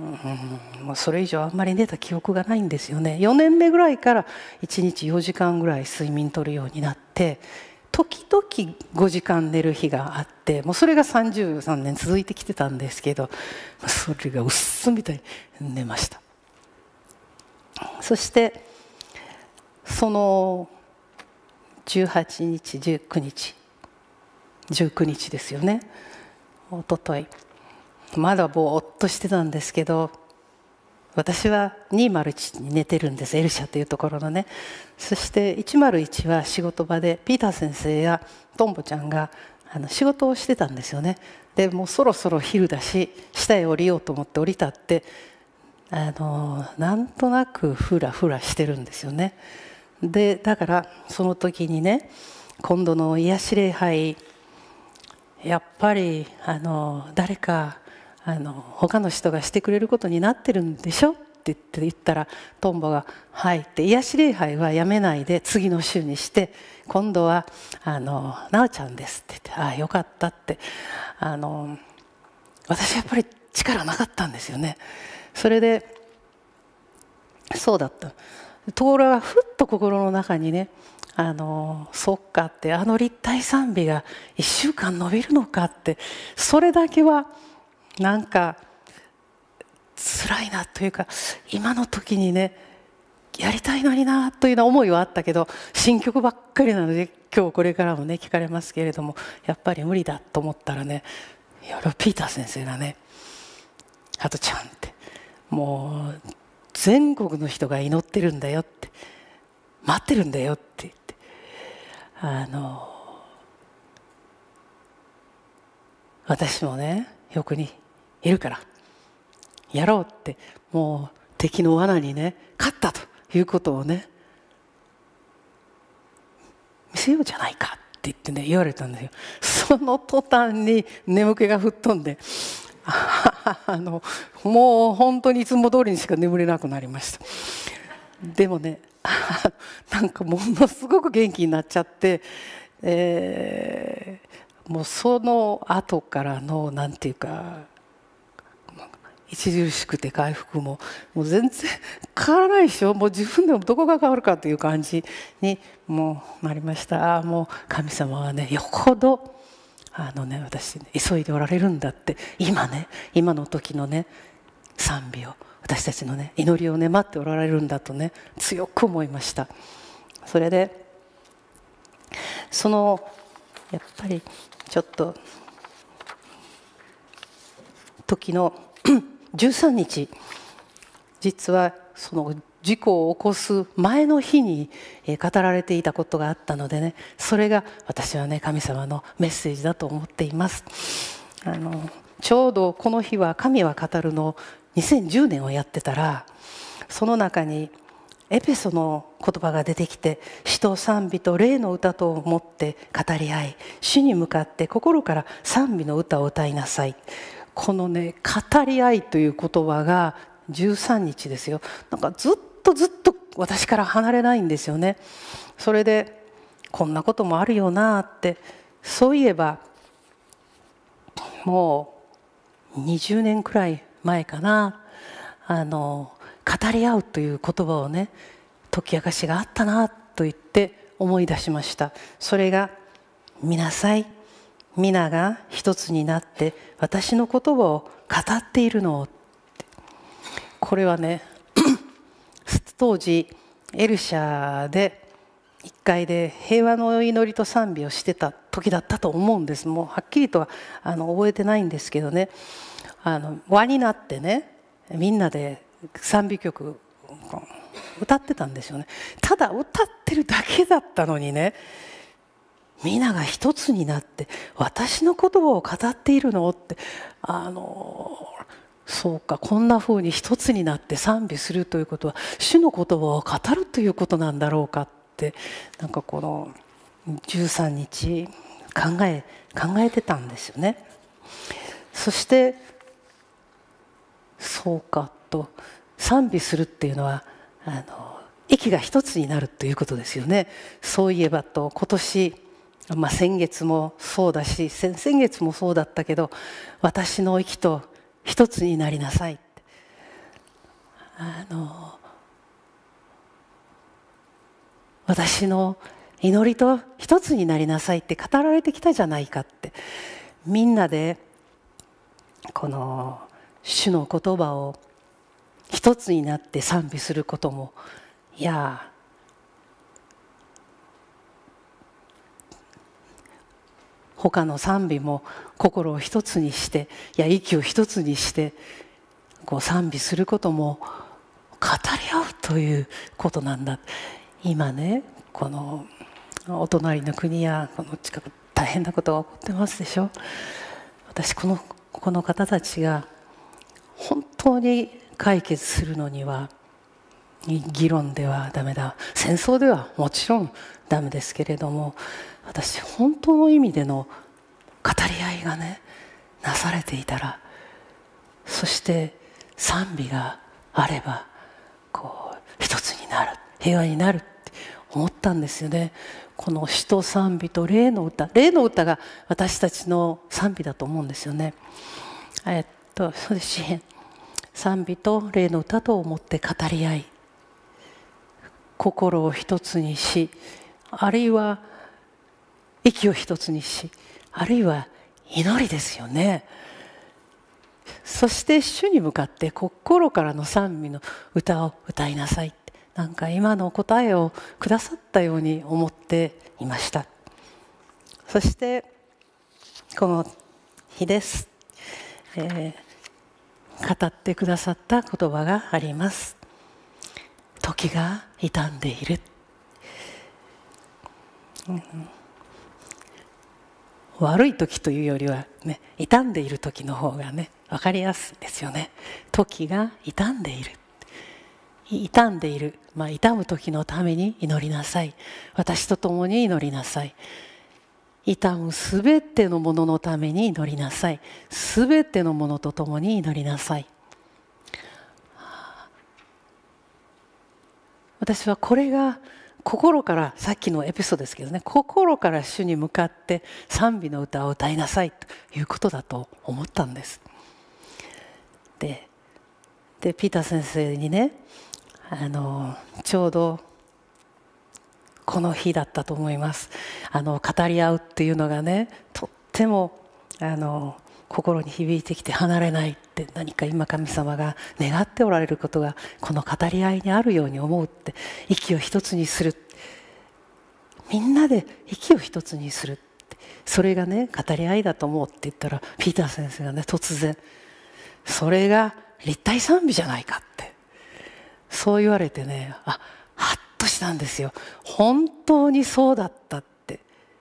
もうそれ以上あんまり寝た記憶がないんですよね。よねんめぐらいからいちにちよじかんぐらい睡眠取るようになって、時々ごじかん寝る日があって、もうそれがさんじゅうさんねん続いてきてたんですけど、それがうっすみたいに寝ました。そしてそのじゅうはちにちじゅうくにちじゅうくにちですよね、おとといまだぼーっとしてたんですけど、私はにまるいちに寝てるんです、エルシャというところのね。そしていちまるいちは仕事場でピーター先生やトンボちゃんがあの仕事をしてたんですよね。でもうそろそろ昼だし下へ降りようと思って降り立って、あのなんとなくフラフラしてるんですよね。でだからその時にね、今度の癒し礼拝やっぱりあの誰かあの他の人がしてくれることになってるんでしょって言って言ったら、トンボが「はい」って、癒し礼拝はやめないで次の週にして、今度はあの「なおちゃんです」って言って「ああよかった」って、あの私やっぱり力なかったんですよね。それでそうだった。ところがふっと心の中にね、あのそっかって、あの立体賛美がいっしゅうかん伸びるのかって、それだけはなんか辛いなというか、今の時にねやりたいのになというような思いはあったけど、新曲ばっかりなので今日これからもね聞かれますけれども、やっぱり無理だと思ったらね、ピーター先生がね「ハトちゃん」って「もう全国の人が祈ってるんだよ」って「待ってるんだよ」って言って、 あの私もね横にいるからやろうって、もう敵の罠にね勝ったということをね見せようじゃないかって言ってね言われたんですよ。その途端に眠気が吹っ飛んであのもう本当にいつも通りにしか眠れなくなりました。でもねなんかものすごく元気になっちゃって、えー、もうその後からのなんていうか著しくて回復ももう全然変わらないでしょ。もう自分でもどこが変わるかという感じにもうなりました。あもう神様はねよほどあのね私ね急いでおられるんだって、今ね今の時のね賛美を私たちのね祈りをね待っておられるんだとね強く思いました。それでそのやっぱりちょっと時のじゅうさんにち、実はその事故を起こす前の日に語られていたことがあったのでね、それが私はね神様のメッセージだと思っています。あのちょうどこの日は神は語るのにせんじゅうねんをやってたら、その中にエペソの言葉が出てきて、詩と賛美と霊の歌と思って語り合い、主に向かって心から賛美の歌を歌いなさい。このね語り合いという言葉がじゅうさんにちですよ。なんかずっとずっと私から離れないんですよね。それでこんなこともあるよなって、そういえばもうにじゅうねんくらい前かな、あの語り合うという言葉をね解き明かしがあったなと言って思い出しました。それが見なさい、皆が一つになって私の言葉を語っているのを。これはね当時エルシャでいっかいで平和の祈りと賛美をしてた時だったと思うんです。もうはっきりとはあの覚えてないんですけどね、あの輪になってねみんなで賛美曲歌ってたんですよね。ただ歌ってるだけだったのにね、皆が一つになって私の言葉を語っているのって、あのそうか、こんなふうに一つになって賛美するということは主の言葉を語るということなんだろうかって、なんかこのじゅうさんにち考え考えてたんですよね。そしてそうかと、賛美するっていうのはあの息が一つになるということですよね。そういえばと今年、まあ、先月もそうだし先々月もそうだったけど、私の息と一つになりなさいって、あの私の祈りと一つになりなさいって語られてきたじゃないかって、みんなでこの主の言葉を一つになって賛美することも、いや他の賛美も心を一つにして、いや息を一つにしてこう賛美することも語り合うということなんだ。今ねこのお隣の国やこの近く大変なことが起こってますでしょ。私このこの方たちが本当に解決するのには議論ではダメだ、戦争ではもちろんダメですけれども、私本当の意味での語り合いがねなされていたら、そして賛美があればこう一つになる、平和になるって思ったんですよね。この詩と賛美と霊の歌、霊の歌が私たちの賛美だと思うんですよね。えっとそうです、詩編、賛美と霊の歌と思って語り合い、心を一つにし、あるいは息を一つにし、あるいは祈りですよね。そして主に向かって心からの賛美の歌を歌いなさいって、なんか今の答えをくださったように思っていました。そしてこの日です、えー、語ってくださった言葉があります。時が傷んでいる、 うん、悪い時というよりはね、傷んでいる時の方がね分かりやすいですよね。時が傷んでいる、傷んでいる、まあ、傷む時のために祈りなさい。私と共に祈りなさい。傷むすべてのもののために祈りなさい。すべてのものと共に祈りなさい。私はこれが心から、さっきのエピソードですけどね、心から主に向かって賛美の歌を歌いなさいということだと思ったんです。で、でピーター先生にね、あのちょうどこの日だったと思います。あの語り合うっていうのがね、とってもあの心に響いてきて離れないって、何か今神様が願っておられることがこの語り合いにあるように思うって、息を一つにする、みんなで息を一つにするって、それがね語り合いだと思うって言ったら、ピーター先生がね突然、それが立体賛美じゃないかってそう言われてね、あ、ハッとしたんですよ。本当にそうだったって。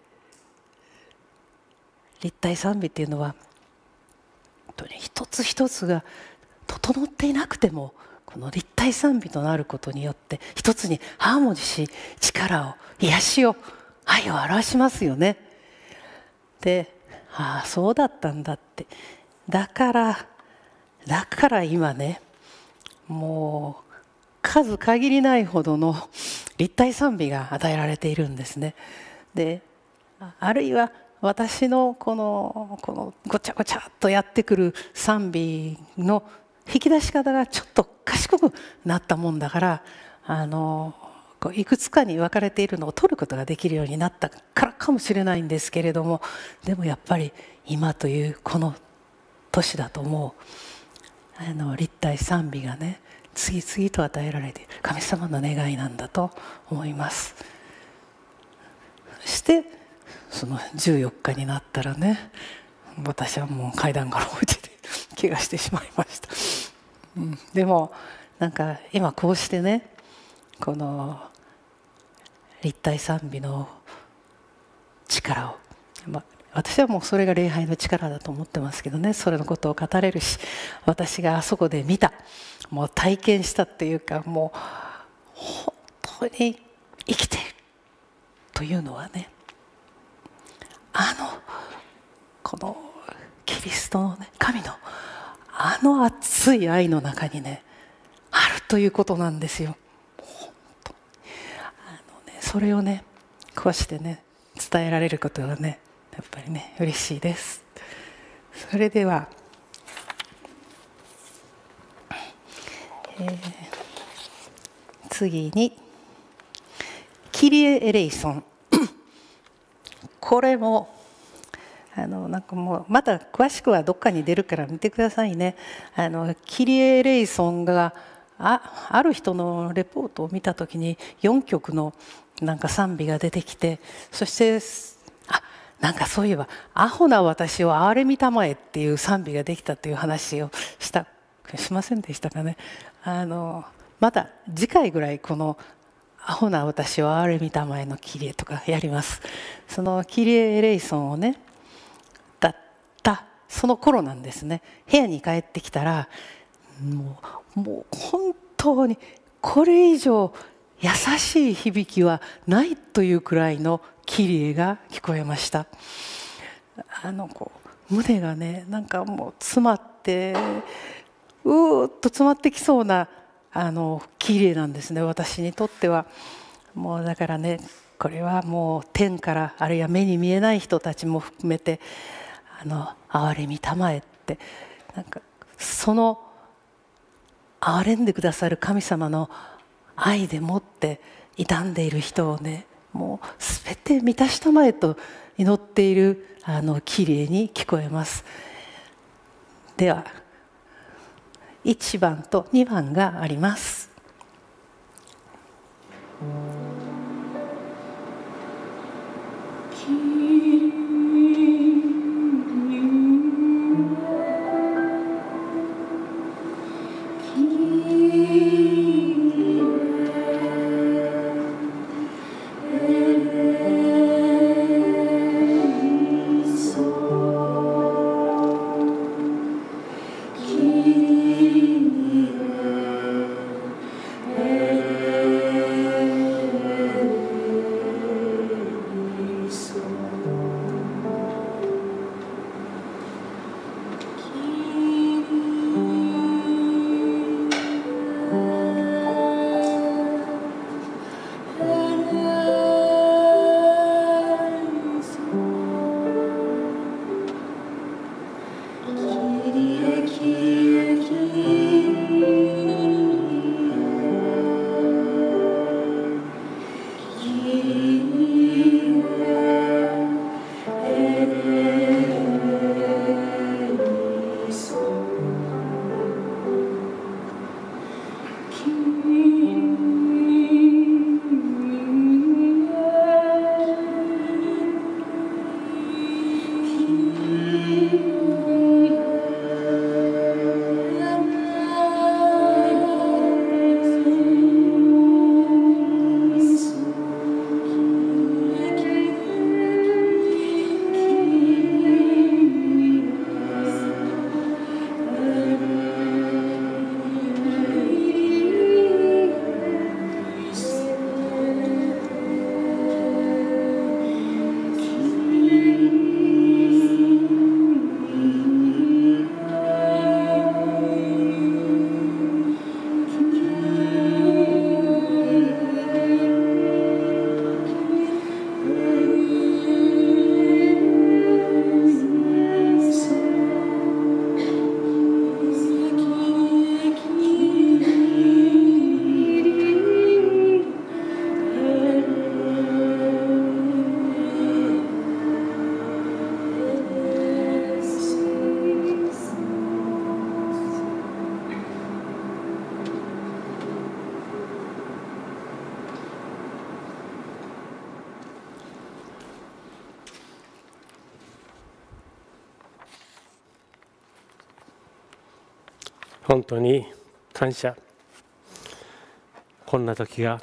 立体賛美っていうのは本当に一つ一つが整っていなくても、この立体賛美となることによって一つにハーモニーし、力を、癒しを、愛を表しますよね。で、ああそうだったんだって。だからだから今ね、もう数限りないほどの立体賛美が与えられているんですね。で、あるいは私のこのこのごちゃごちゃっとやってくる賛美の引き出し方がちょっと賢くなったもんだから、あのいくつかに分かれているのを取ることができるようになったからかもしれないんですけれども、でもやっぱり今というこの年だと思う、あの立体賛美がね次々と与えられている神様の願いなんだと思います。そしてそのじゅうよっかになったらね、私はもう階段から落ちて怪我してしまいました、うん、でもなんか今こうしてね、この立体賛美の力を、まあ私はもうそれが礼拝の力だと思ってますけどね、それのことを語れるし、私があそこで見た、もう体験したっていうか、もう本当に生きているというのはね、あのこのキリストのね、神のあの熱い愛の中にねあるということなんですよ。本当あのね、それをねこうしてね伝えられることがねやっぱりね嬉しいです。それでは、えー、次にキリエ・エレイソンこれもあのなんかもうまた詳しくはどっかに出るから見てくださいね。あのキリエ・エレイソンが あ, ある人のレポートを見た時によんきょくのなんか賛美が出てきて、そしてあなんかそういえば「アホな私を憐れみたまえ」っていう賛美ができたという話をしたしませんでしたかね。あのまた次回ぐらいこの「アホな私を憐れみたまえ」のキリエとかやります。そのキリエ・エレイソンをね歌ったその頃なんですね。部屋に帰ってきたらもう、もう本当にこれ以上優しい響きはないというくらいのキリエが聞こえました。あのこう胸がねなんかもう詰まってうーっと詰まってきそうなあのキリエなんですね、私にとっては。もうだからね、これはもう天からあるいは目に見えない人たちも含めてあの憐れみたまえって、なんかその憐れんでくださる神様の愛でもって傷んでいる人をね、もう全て満たしたまえと祈っているあのキリエに聞こえます。ではいちばんとにばんがあります。 「 本当に感謝。こんな時が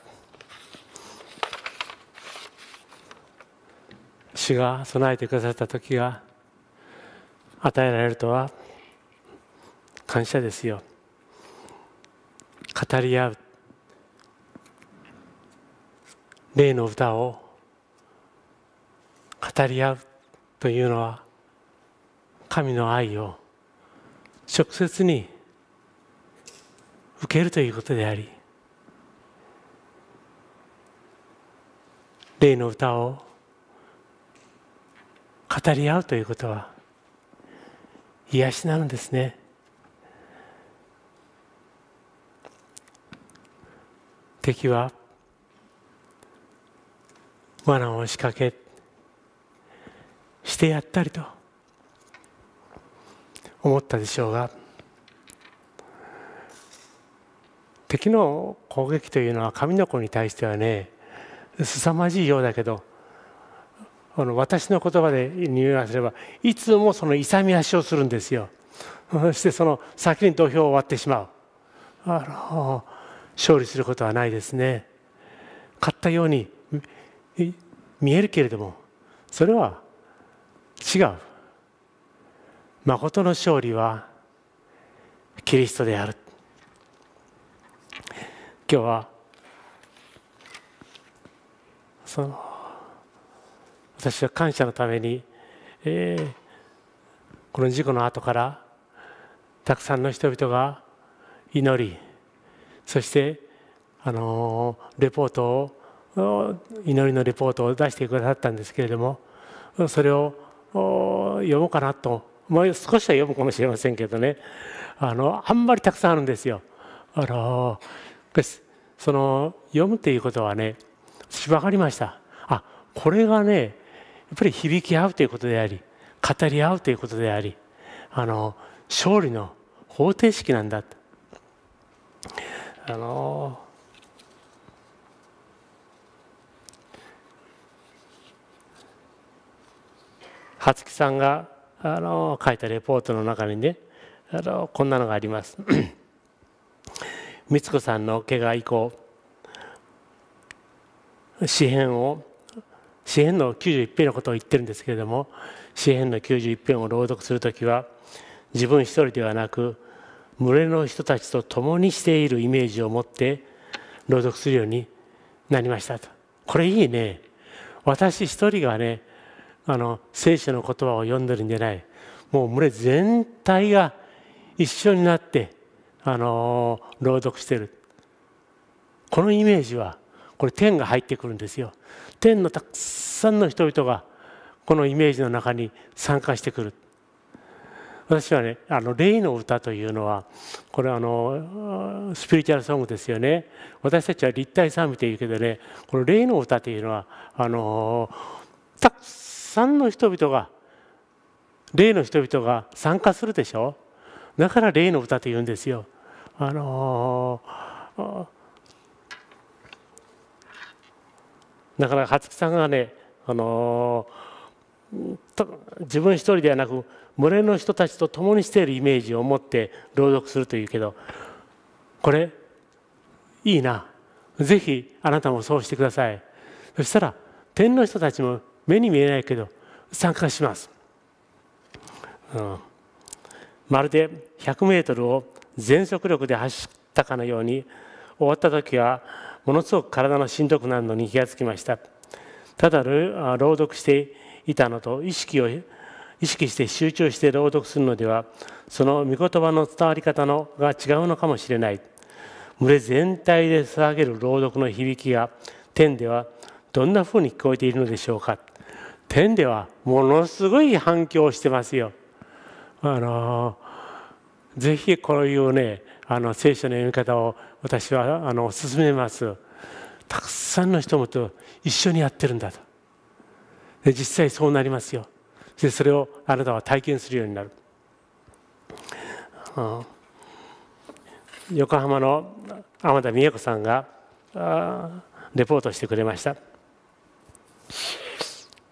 主が備えてくださった時が与えられるとは感謝ですよ。語り合う霊の歌を語り合うというのは神の愛を直接に受けるということであり、霊の歌を語り合うということは癒しなのですね。敵は罠を仕掛けしてやったりと思ったでしょうが、敵の攻撃というのは神の子に対してはね、凄まじいようだけど、あの私の言葉で言わせればいつもその勇み足をするんですよ。そしてその先に土俵を終わってしまう。あの勝利することはないですね。勝ったように見えるけれども、それは違う。誠の勝利はキリストである。今日はその私は感謝のために、えー、この事故の後からたくさんの人々が祈り、そしてあのー、レポートを祈りのレポートを出してくださったんですけれども、それを読もうかなと、もう少しは読むかもしれませんけどね、あのあんまりたくさんあるんですよ。あのその読むっていうことはね、私分かりました。あ、これがねやっぱり響き合うということであり、語り合うということであり、あの勝利の方程式なんだ。あの初木さんがあの書いたレポートの中にね、あのこんなのがあります。光子さんの怪我以降、詩編を詩編のきゅうじゅういち編のことを言ってるんですけれども、詩編のきゅうじゅういち編を朗読するときは自分一人ではなく群れの人たちと共にしているイメージを持って朗読するようになりましたと。これいいね。私一人がね、あの聖書の言葉を読んでるんじゃない、もう群れ全体が一緒になってあの朗読してる。このイメージはこれ天が入ってくるんですよ。天のたくさんの人々がこのイメージの中に参加してくる。私はね、あの霊の歌というのはこれはあのスピリチュアルソングですよね。私たちは立体賛美というけどね、この霊の歌というのはあのたくさんの人々が霊の人々が参加するでしょ。だから霊の歌というんですよ。あのだから初木さんがね、あの自分一人ではなく群れの人たちと共にしているイメージを持って朗読するというけど、これいいな。ぜひあなたもそうしてください。そしたら天の人たちも目に見えないけど参加します。うん、まるでひゃくメートルを全速力で走ったかのように、終わった時はものすごく体のしんどくなるのに気がつきました。ただ朗読していたのと意識を意識して集中して朗読するのでは、その御言葉の伝わり方のが違うのかもしれない。群れ全体で捧げる朗読の響きが天ではどんなふうに聞こえているのでしょうか。天ではものすごい反響をしてますよ。あのぜひこういうね、あの聖書の読み方を私はあの勧めます。たくさんの人もと一緒にやってるんだと。で実際そうなりますよ。でそれをあなたは体験するようになる。うん、横浜の天田美恵子さんがレポートしてくれました。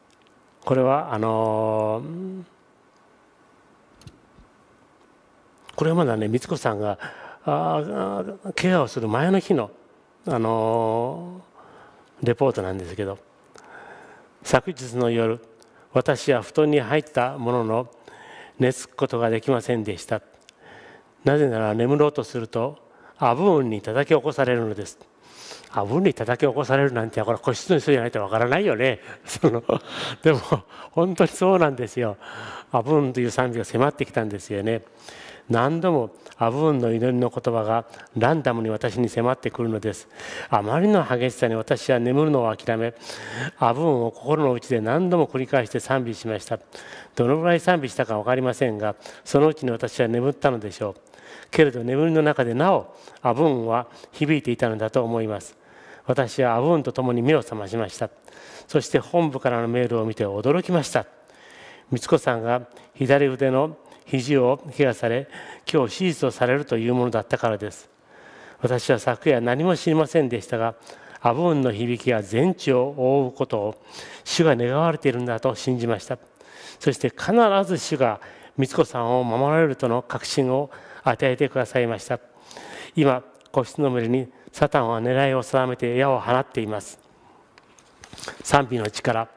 これはあのこれはまだね光子さんがあ怪我をする前の日の、あのー、レポートなんですけど、昨日の夜私は布団に入ったものの寝つくことができませんでした。なぜなら眠ろうとするとアブーンに叩き起こされるのです。アブーンに叩き起こされるなんてこれ個室の人じゃないとわからないよね。そのでも本当にそうなんですよ。アブーンという賛美が迫ってきたんですよね。何度もアブーンの祈りの言葉がランダムに私に迫ってくるのです。あまりの激しさに私は眠るのを諦め、アブーンを心の内で何度も繰り返して賛美しました。どのぐらい賛美したか分かりませんが、そのうちに私は眠ったのでしょう。けれど眠りの中でなおアブーンは響いていたのだと思います。私はアブーンと共に目を覚ましました。そして本部からのメールを見て驚きました。光子さんが左腕の肘を怪我され、今日手術をされるというものだったからです。私は昨夜何も知りませんでしたが、アブーンの響きが全地を覆うことを主が願われているんだと信じました。そして必ず主が光子さんを守られるとの確信を与えてくださいました。今個室の群れにサタンは狙いを定めて矢を放っています。賛美の力、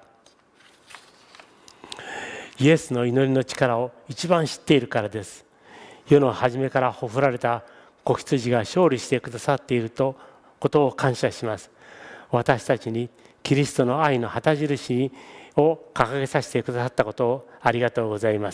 イエスの祈りの力を一番知っているからです。世の初めからほふられた子羊が勝利してくださっているとことを感謝します。私たちにキリストの愛の旗印を掲げさせてくださったことをありがとうございます。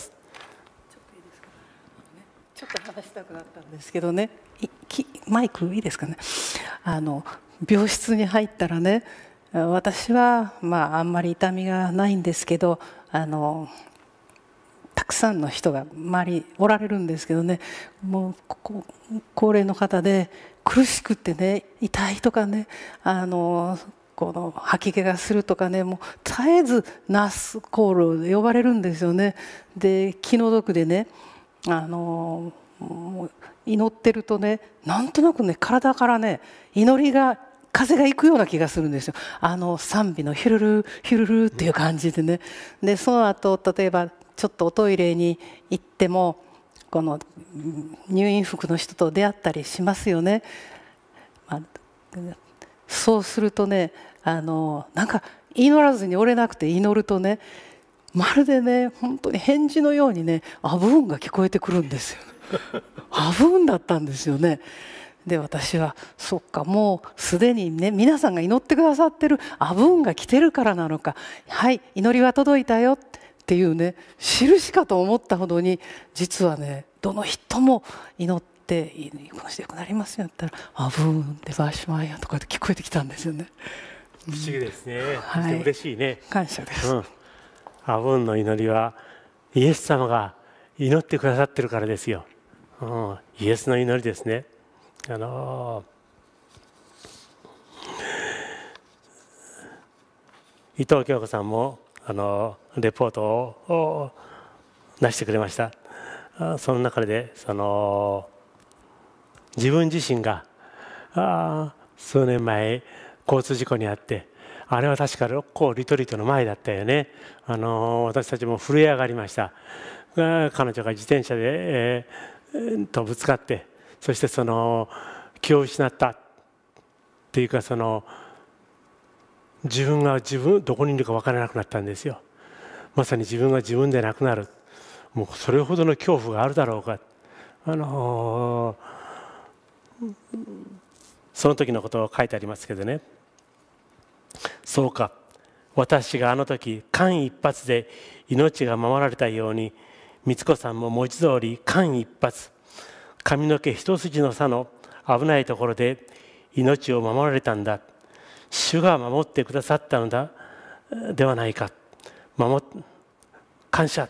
ちょっと話したくなったんですけどね、マイクいいですかね。あの病室に入ったらね、私はまああんまり痛みがないんですけど、あのたくさんの人が周りおられるんですけどね、もうここ高齢の方で苦しくてね、痛いとかね、あのこの吐き気がするとかね、もう絶えずナースコールで呼ばれるんですよね。で気の毒でね、あのもう祈ってるとね、なんとなくね体からね祈りが風が行くような気がするんですよ。あの賛美のヒュルルヒュルルっていう感じでね。でその後例えばちょっとおトイレに行ってもこの入院服の人と出会ったりしますよね。まあ、そうするとね、あのなんか祈らずにおれなくて祈るとね、まるでね本当に返事のようにねアブーンが聞こえてくるんですよ。アブーンだったんですよね。で私はそっか、もうすでにね皆さんが祈ってくださってるアブーンが来てるからなのか、はい祈りは届いたよっていうね印かと思ったほどに、実はねどの人も祈ってこの人よくなりますよって言ったらアブーンでバーシュマイヤとかで聞こえてきたんですよね。 不思議ですね。 はい、 そして嬉しいね。 感謝です。うん、 アブーンの祈りはイエス様が祈ってくださってるからですよ。うん、イエスの祈りですね。あの伊藤京子さんもあのレポートを出してくれました。その中でその自分自身があ数年前交通事故に遭って、あれは確か六甲リトリートの前だったよね。あの私たちも震え上がりました。彼女が自転車で、えー、とぶつかって、そしてその気を失ったっていうか、その自分が自分どこにいるか分からなくなったんですよ。まさに自分が自分でなくなる、もうそれほどの恐怖があるだろうか。あのー、その時のことを書いてありますけどね。そうか、私があの時間一髪で命が守られたように、光子さんも文字通り間一髪、髪の毛一筋の差の危ないところで命を守られたんだ。主が守ってくださったのだではないか。守感謝。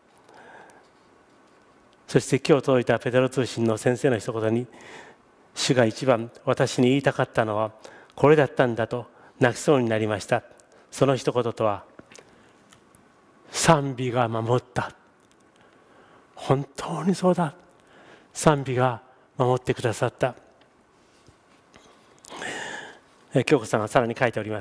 そして今日届いたペテロ通信の先生の一言に、主が一番私に言いたかったのはこれだったんだと泣きそうになりました。その一言とは、賛美が守った。本当にそうだ。賛美が守ってくださった。京子さんはさらに書いております。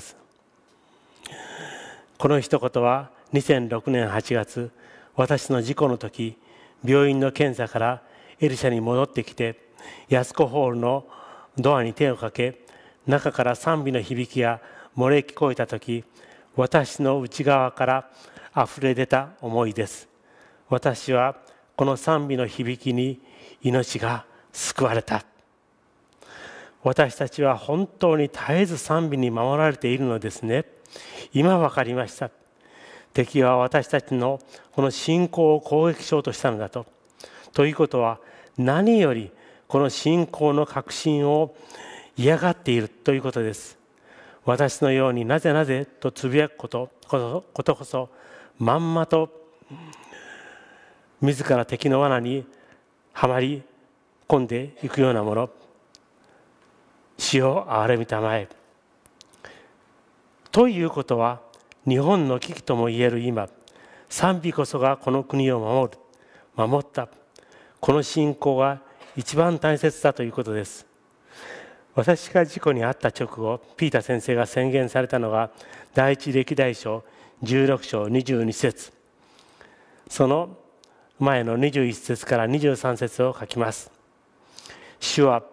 この一言はにせんろくねんはちがつ、私の事故の時、病院の検査からエリシャに戻ってきて安子ホールのドアに手をかけ、中から賛美の響きが漏れ聞こえたとき、私の内側からあふれ出た思いです。私はこの賛美の響きに命が救われた。私たちは本当に絶えず賛美に守られているのですね。今分かりました。敵は私たちのこの信仰を攻撃しようとしたのだと。ということは、何よりこの信仰の確信を嫌がっているということです。私のようになぜなぜとつぶやくことことこそ、まんまと自ら敵の罠にはまり込んでいくようなもの。主を憐れみたまえ。ということは、日本の危機ともいえる今、賛美こそがこの国を守る、守った、この信仰が一番大切だということです。私が事故に遭った直後、ピーター先生が宣言されたのが、第一歴代書じゅうろく章にじゅうに節。その前のにじゅういち節からにじゅうさん節を書きます。主は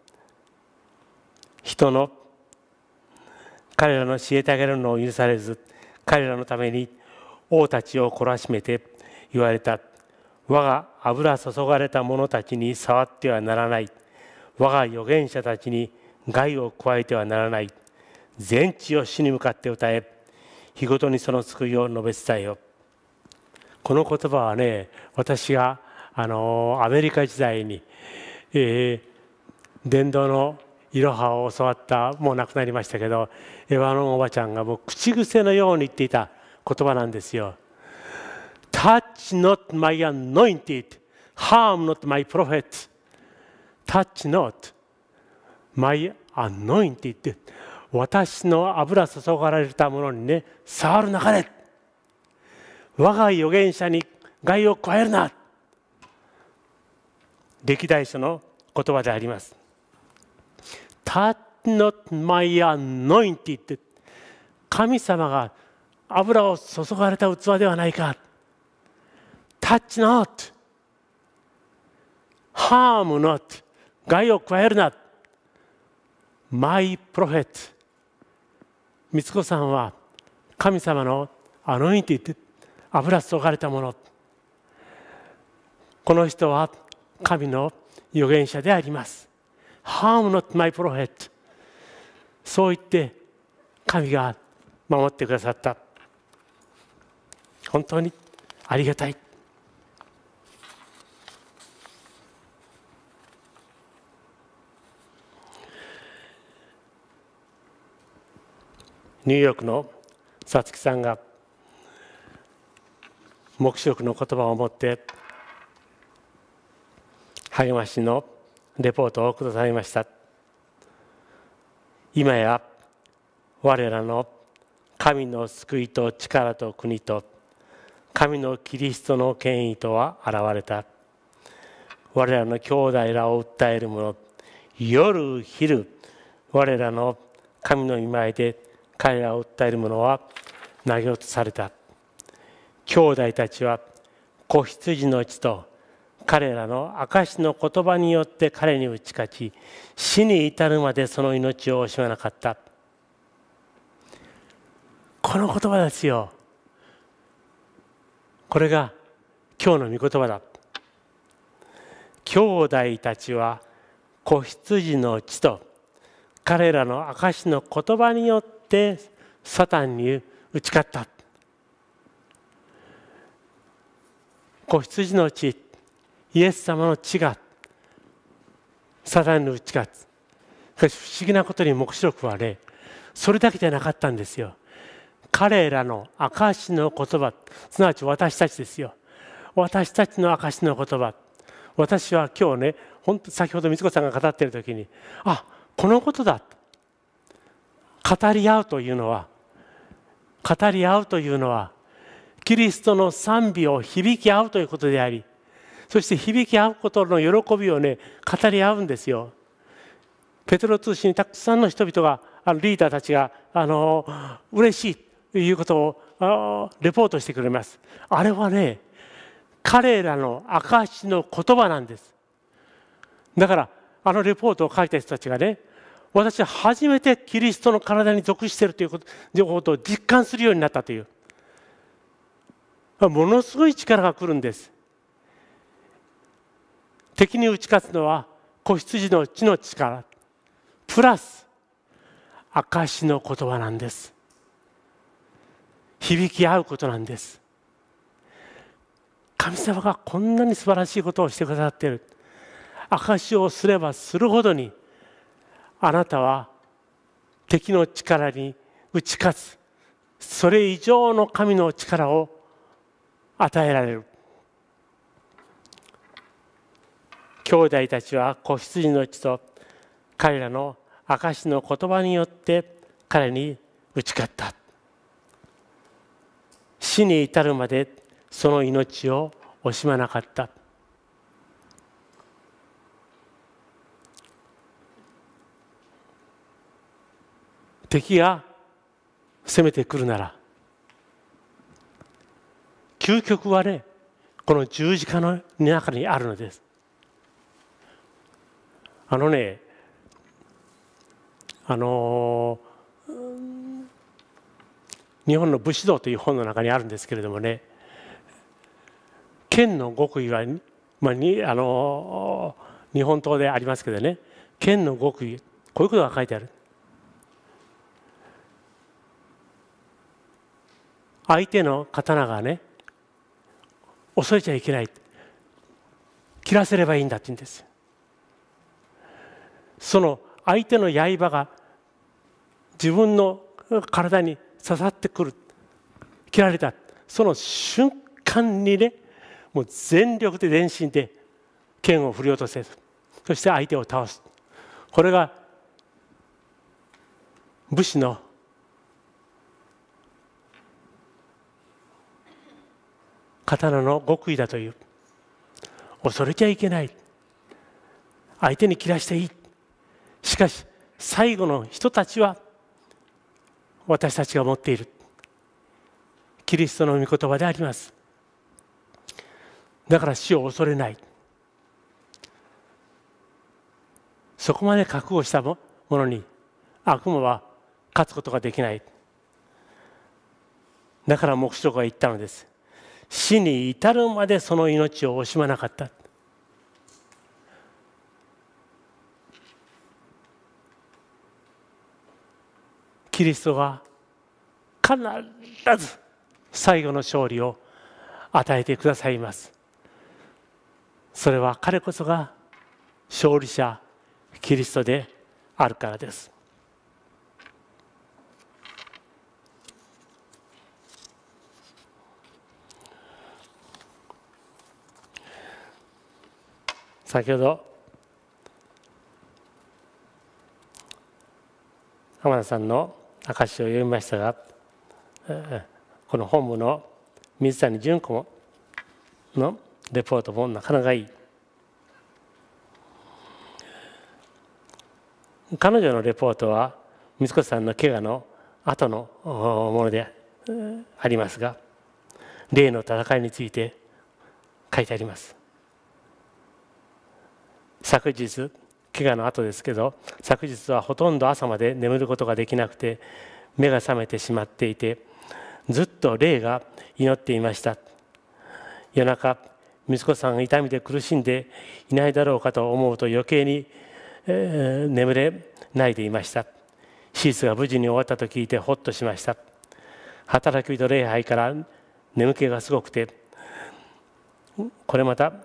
人の彼らの虐げるのを許されず、彼らのために王たちを懲らしめて言われた。我が油注がれた者たちに触ってはならない。我が預言者たちに害を加えてはならない。全地を主に向かって歌え。日ごとにその救いを述べ伝えよ。この言葉はね、私があのアメリカ時代に、えー、伝道のいろはを教わった、もう亡くなりましたけど、エヴァのおばちゃんがもう口癖のように言っていた言葉なんですよ。Touch not my anointed, harm not my prophet. Touch not my anointed. 私の油注がれたものにね、触るなかれ。我が預言者に害を加えるな。歴代書の言葉であります。Touch not my anointed. 神様が油を注がれた器ではないか。Touch not. Harm not. 害を加えるな。My prophet. 美津子さんは神様のアノインティッド、油注がれたもの。この人は神の預言者であります。Harm not my prophet。そう言って神が守ってくださった。本当にありがたい。ニューヨークのさつきさんが黙示録の言葉を持って励ましのレポートをくださいました。今や我らの神の救いと力と国と神のキリストの権威とは現れた。我らの兄弟らを訴える者、夜昼我らの神の御前で彼らを訴える者は投げ落とされた。兄弟たちは子羊の血と彼らの証の言葉によって彼に打ち勝ち、死に至るまでその命を惜しまなかった。この言葉ですよ。これが今日の御言葉だ。兄弟たちは子羊の血と彼らの証の言葉によってサタンに打ち勝った。子羊の血、イエス様の血がサタンに打ち勝つ。しかし不思議なことに黙示録はね、それだけじゃなかったんですよ。彼らの証の言葉、すなわち私たちですよ。私たちの証の言葉。私は今日ね、本当先ほど美津子さんが語っている時に、あ、このことだ。語り合うというのは、語り合うというのは、キリストの賛美を響き合うということであり、そして響き合うことの喜びをね、語り合うんですよ。ペテロ通信にたくさんの人々が、あのリーダーたちがあの嬉しいということをレポートしてくれます。あれはね、彼らの証の言葉なんです。 だからあのレポートを書いた人たちがね、私は初めてキリストの体に属しているということを実感するようになったという、ものすごい力が来るんです。敵に打ち勝つのは子羊の血の力プラス証の言葉なんです。響き合うことなんです。神様がこんなに素晴らしいことをしてくださっている。証をすればするほどにあなたは敵の力に打ち勝つ、それ以上の神の力を与えられる。兄弟たちは子羊の血と彼らの証の言葉によって彼に打ち勝った。死に至るまでその命を惜しまなかった。敵が攻めてくるなら、究極はね、この十字架の中にあるのです。あのね、あのー、日本の武士道という本の中にあるんですけれどもね、剣の極意は、まあ、にあのー、日本刀でありますけどね、剣の極意、こういうことが書いてある。相手の刀がね、恐れちゃいけない、切らせればいいんだって言うんですよ。その相手の刃が自分の体に刺さってくる、切られたその瞬間にね、もう全力で全身で剣を振り落とせる。そして相手を倒す。これが武士の刀の極意だという。恐れちゃいけない、相手に切らしていい。しかし最後の人たちは私たちが持っているキリストの御言葉であります。だから死を恐れない。そこまで覚悟したものに悪魔は勝つことができない。だから黙示録は言ったのです。死に至るまでその命を惜しまなかった。キリストが必ず最後の勝利を与えてくださいます。それは彼こそが勝利者キリストであるからです。先ほど浜田さんの証しを読みましたが、この本部の水谷純子のレポートもなかなかいい。彼女のレポートは水子さんの怪我の後のものでありますが、霊の戦いについて書いてあります。昨日、怪我の後ですけど、昨日はほとんど朝まで眠ることができなくて目が覚めてしまっていて、ずっと霊が祈っていました。夜中、息子さんが痛みで苦しんでいないだろうかと思うと余計に、えー、眠れないでいました。手術が無事に終わったと聞いてほっとしました。働き人礼拝から眠気がすごくて、これまた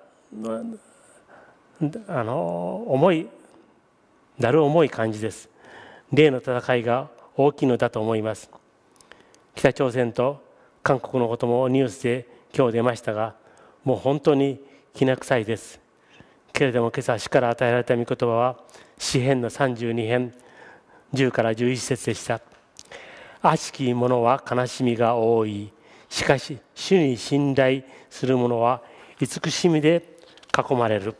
あの重いだる重い感じです。霊の戦いが大きいのだと思います。北朝鮮と韓国のこともニュースで今日出ましたが、もう本当にきな臭いです。けれども今朝主から与えられた御言葉は詩編のさんじゅうに編じゅうからじゅういち節でした。悪しき者は悲しみが多い。しかし主に信頼する者は慈しみで囲まれる。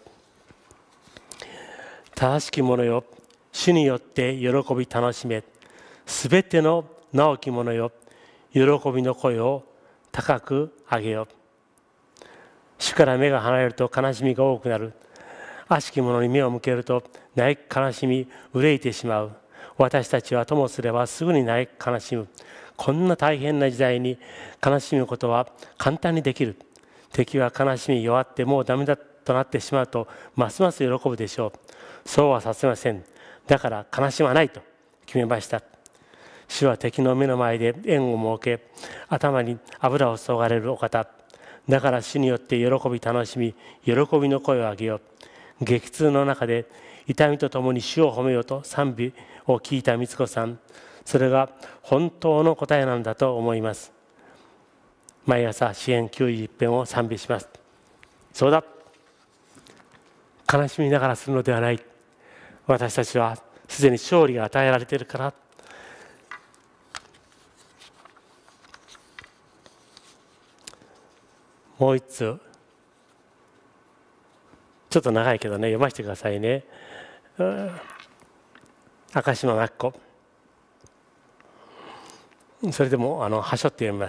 正しき者よ、主によって喜び楽しめ。すべての直き者よ、喜びの声を高く上げよ。主から目が離れると悲しみが多くなる。 悪しき者に目を向けると嘆き悲しみ憂いてしまう。私たちはともすればすぐに嘆き悲しむ。こんな大変な時代に悲しむことは簡単にできる。敵は悲しみ弱ってもうダメだとなってしまうとますます喜ぶでしょう。そうはさせません。だから悲しまないと決めました。主は敵の目の前で縁を設け、頭に油を注がれるお方。だから主によって喜び楽しみ、喜びの声を上げよう。激痛の中で痛みとともに主を褒めようと賛美を聞いた美津子さん、それが本当の答えなんだと思います。毎朝詩編きゅうじゅういち編を賛美します。そうだ、悲しみながらするのではない。私たちはすでに勝利が与えられているから。もう一つ、ちょっと長いけどね、読ませてくださいね。赤島真紀子。それでもあのはしょって読みます。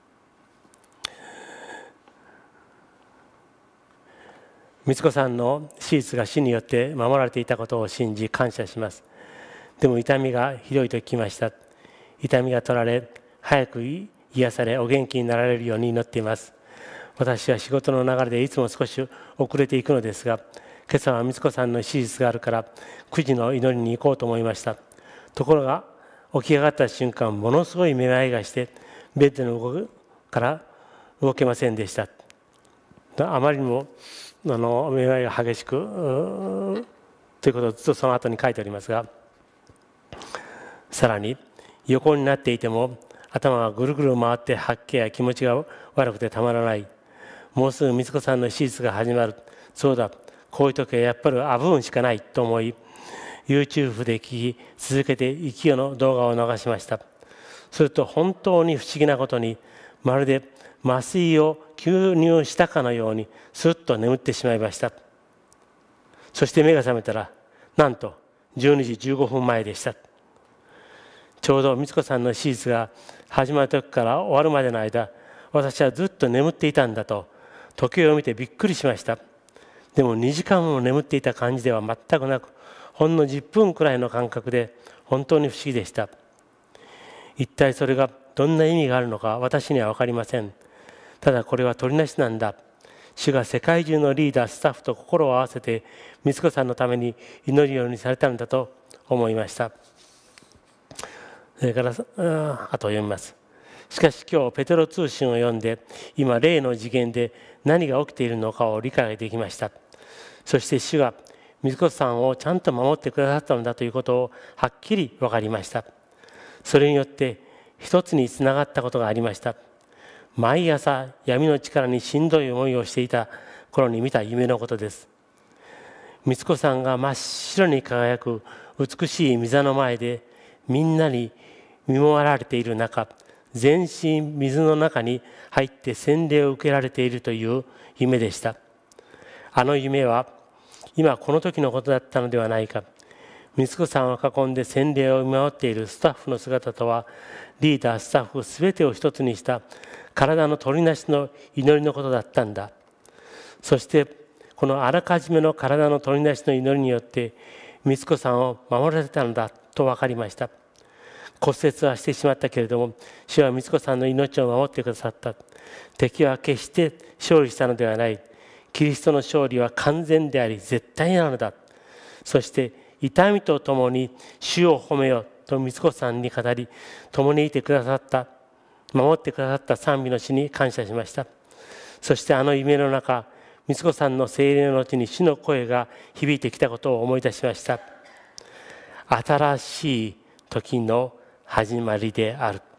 美津子さんの手術が死によって守られていたことを信じ感謝します。でも痛みがひどいと聞きました。痛みが取られ、早く癒されお元気になられるように祈っています。私は仕事の流れでいつも少し遅れていくのですが、今朝は美津子さんの手術があるからくじの祈りに行こうと思いました。ところが起き上がった瞬間、ものすごいめまいがしてベッドの動から動けませんでした。あまりにもあのめまいが激しくということをずっとその後に書いておりますが、さらに横になっていても頭がぐるぐる回って吐き気や気持ちが悪くてたまらない。もうすぐ美津子さんの手術が始まる。そうだ、こういう時はやっぱりあぶんしかないと思い、 YouTube で聞き続けて息よの動画を流しました。すると本当に不思議なことに、まるで麻酔を吸入したかのようにスッと眠ってしまいました。そして目が覚めたら、なんとじゅうにじじゅうごふんまえでした。ちょうど美津子さんの手術が始まる時から終わるまでの間、私はずっと眠っていたんだと時計を見てびっくりしました。でもにじかんも眠っていた感じでは全くなく、ほんのじゅっぷんくらいの感覚で本当に不思議でした。一体それがどんな意味があるのか私には分かりません。ただこれは取りなしなんだ。主が世界中のリーダースタッフと心を合わせて美津子さんのために祈るようにされたんだと思いました。それからあと読みます。しかし今日ペテロ通信を読んで、今霊の次元で何が起きているのかを理解できました。そして主が美津子さんをちゃんと守ってくださったのだということをはっきり分かりました。それによって一つにつながったことがありました。毎朝闇の力にしんどい思いをしていた頃に見た夢のことです。美津子さんが真っ白に輝く美しい御座の前でみんなに見守られている中、全身水の中に入って洗礼を受けられているという夢でした。あの夢は今この時のことだったのではないか。美津子さんを囲んで洗礼を見守っているスタッフの姿とは、リーダースタッフすべてを一つにした体の取りなしの祈りのことだったんだ。そしてこのあらかじめの体の取りなしの祈りによって美津子さんを守られたのだと分かりました。骨折はしてしまったけれども、主は美津子さんの命を守ってくださった。敵は決して勝利したのではない。キリストの勝利は完全であり絶対なのだ。そして痛みとともに主を褒めよと美津子さんに語り、共にいてくださった、守ってくださった賛美の主に感謝しました。そしてあの夢の中、美津子さんの精霊のうちに主の声が響いてきたことを思い出しました。新しい時の始まりである。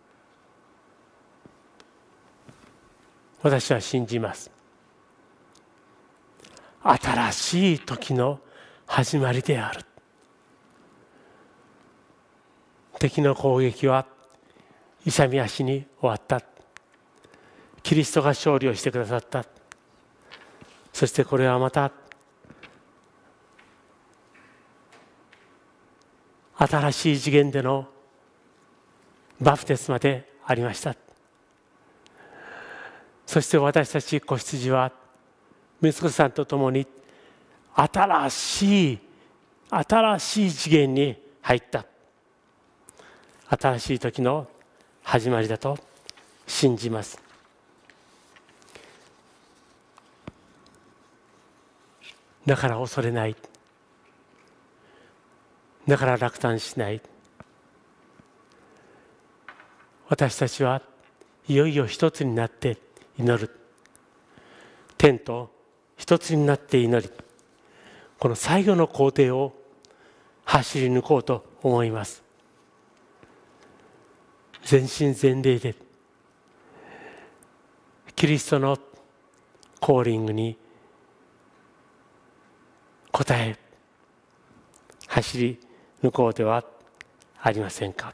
私は信じます。新しい時の始まりである。敵の攻撃は勇み足に終わった。キリストが勝利をしてくださった。そしてこれはまた新しい次元でのバプテスマでありました。そして私たち子羊は美津子さんと共に新しい新しい次元に入った、新しい時の始まりだと信じます。だから恐れない、だから落胆しない。私たちはいよいよ一つになって祈る、天と一つになって祈り、この最後の工程を走り抜こうと思います。全身全霊でキリストのコーリングに応え走り抜こうではありませんか。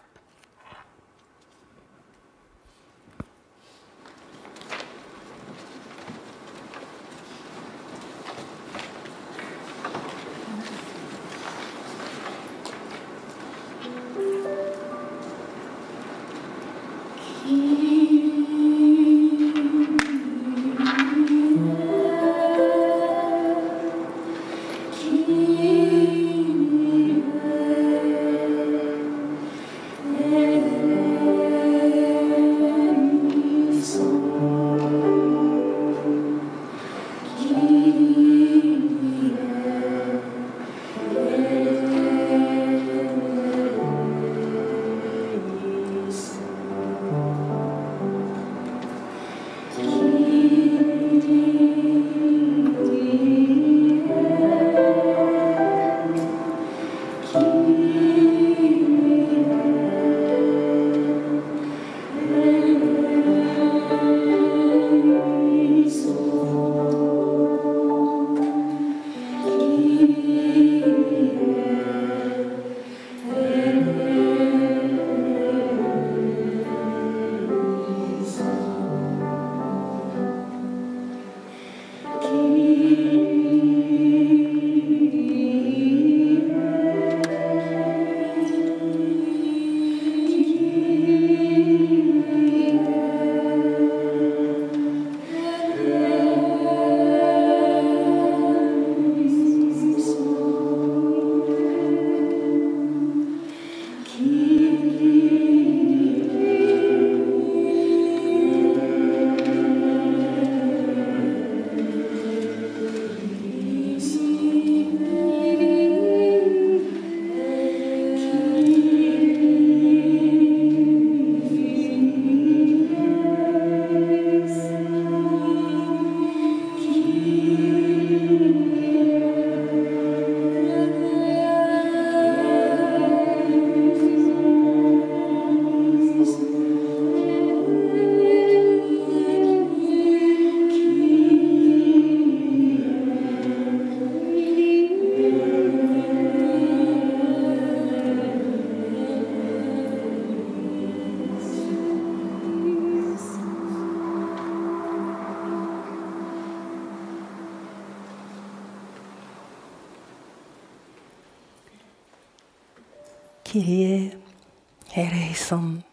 キリエ・エレイソン。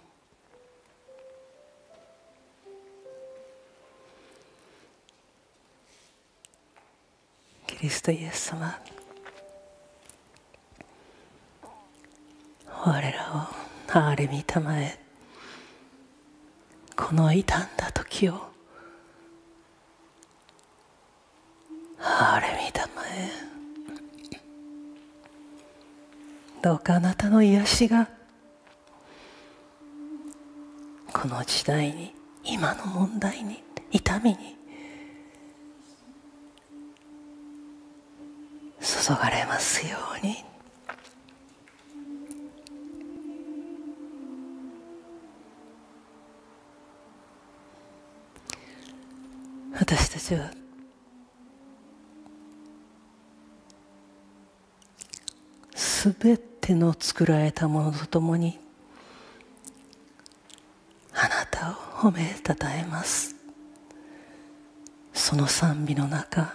キリストイエス様、我らを憐れみたまえ、この傷んだ時を憐れみたまえ。どうかあなたの癒しがこの時代に、今の問題に、痛みに注がれますように。私たちはすべての作られたものとともにあなたを褒めたたえます。その賛美の中、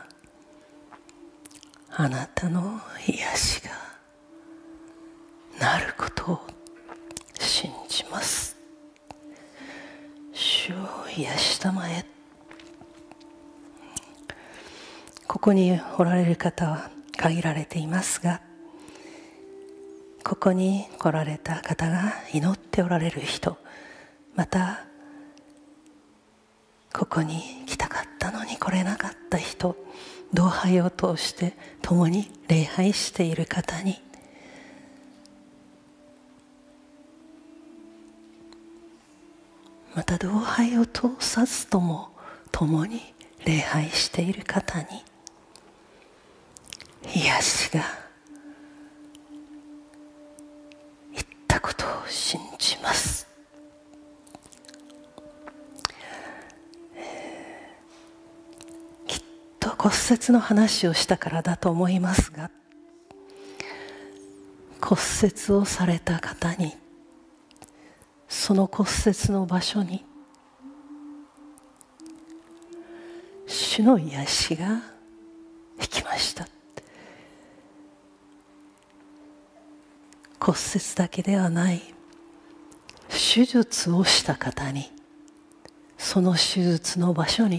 あなたの癒しがなることを信じます。主を癒したまえ。ここにおられる方は限られていますが、ここに来られた方が祈っておられる人、またここに来たかったのに来れなかった人、同拝を通して共に礼拝している方に、また同拝を通さずとも共に礼拝している方に癒しが言ったことを信じます。きっと骨折の話をしたからだと思いますが、骨折をされた方に、その骨折の場所に主の癒しが引きました。骨折だけではない、手術をした方に、その手術の場所に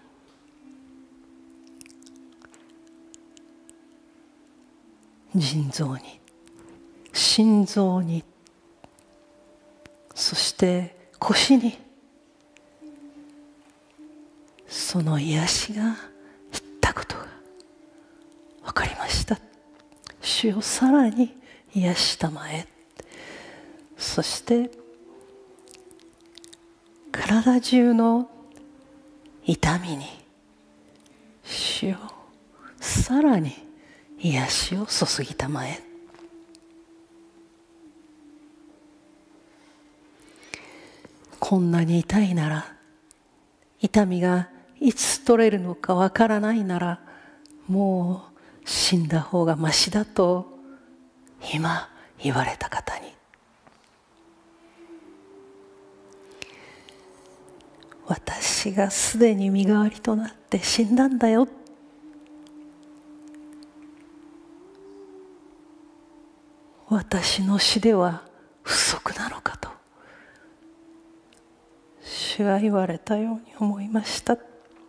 腎臓に、心臓に、そして腰にその癒しがいったことが分かりました。主をさらに癒したまえ。そして体中の痛みに主をさらに癒しを注ぎたまえ。こんなに痛いなら、痛みがいつ取れるのかわからないなら、もう死んだ方がましだと今言われた方に、私がすでに身代わりとなって死んだんだよ、私の死では不足なのかと主が言われたように思いました。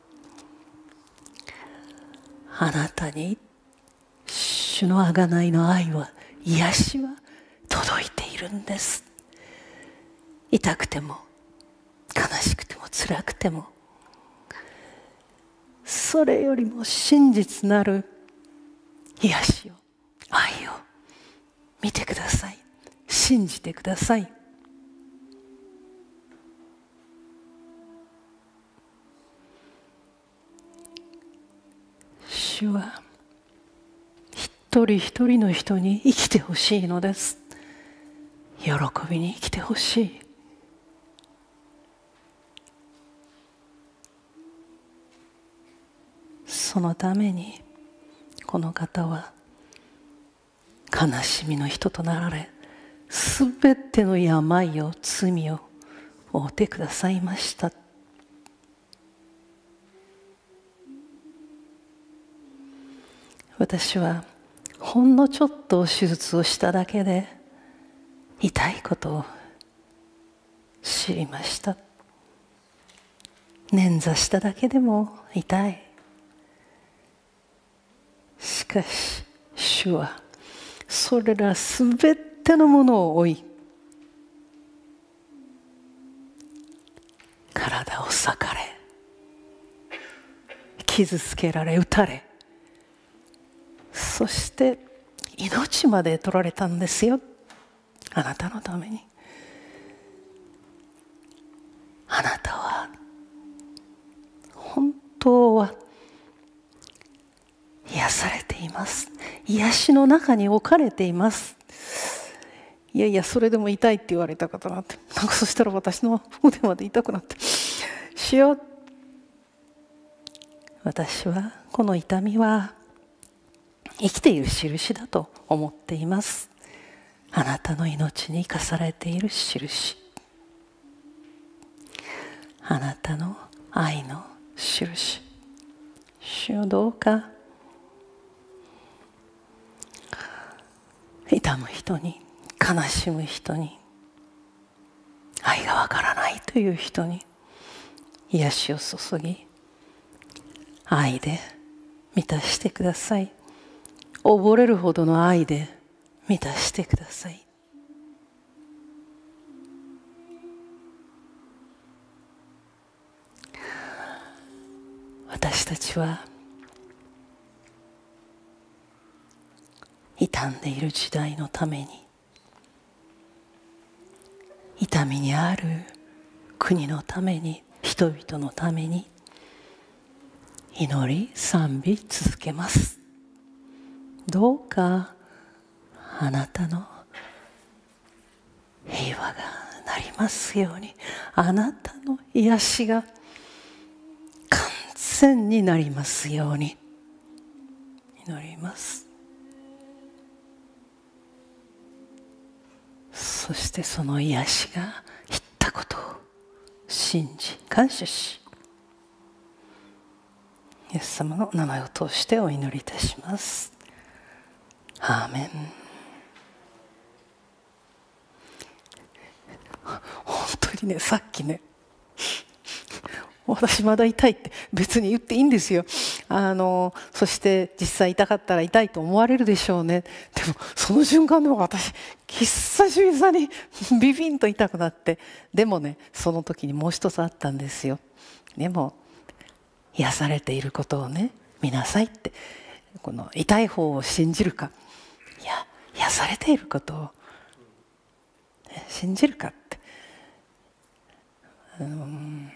あなたに主の贖いの愛は、癒しは届いているんです。痛くても悲しくても辛くても、それよりも真実なる癒しを、愛を見てください。信じてください。主は一人一人の人に生きてほしいのです。喜びに生きてほしい。そのためにこの方は悲しみの人となられ、すべての病を罪を負ってくださいました。私はほんのちょっと手術をしただけで痛いことを知りました。捻挫しただけでも痛い。しかし主はそれらすべてのものを負い、体を裂かれ、傷つけられ、打たれ、そして命まで取られたんですよ。あなたのために。あなたは本当は癒されています。癒しの中に置かれています。いやいや、それでも痛いって言われた方なんて、なんかそしたら私の腕まで痛くなって、主よ、私はこの痛みは生きている印だと思っています。あなたの命に生かされている印、あなたの愛の印。主よ、どうか痛む人に、悲しむ人に、愛がわからないという人に癒しを注ぎ、愛で満たしてください。 溺れるほどの愛で満たしてください。私たちは傷んでいる時代のために、痛みにある国のために、人々のために祈り賛美続けます。どうかあなたの平和がなりますように、あなたの癒しが完全になりますように祈ります。そしてその癒しがいったことを信じ感謝し、イエス様の名前を通してお祈りいたします。アーメン。本当にね、さっきね、私まだ痛いって別に言っていいんですよ。あのそして実際痛かったら痛いと思われるでしょうね。でもその瞬間でも私久しぶりにビビンと痛くなって、でもね、その時にもう一つあったんですよ。でも癒されていることをね見なさいって、この痛い方を信じるか、いや癒されていることを信じるかって、うん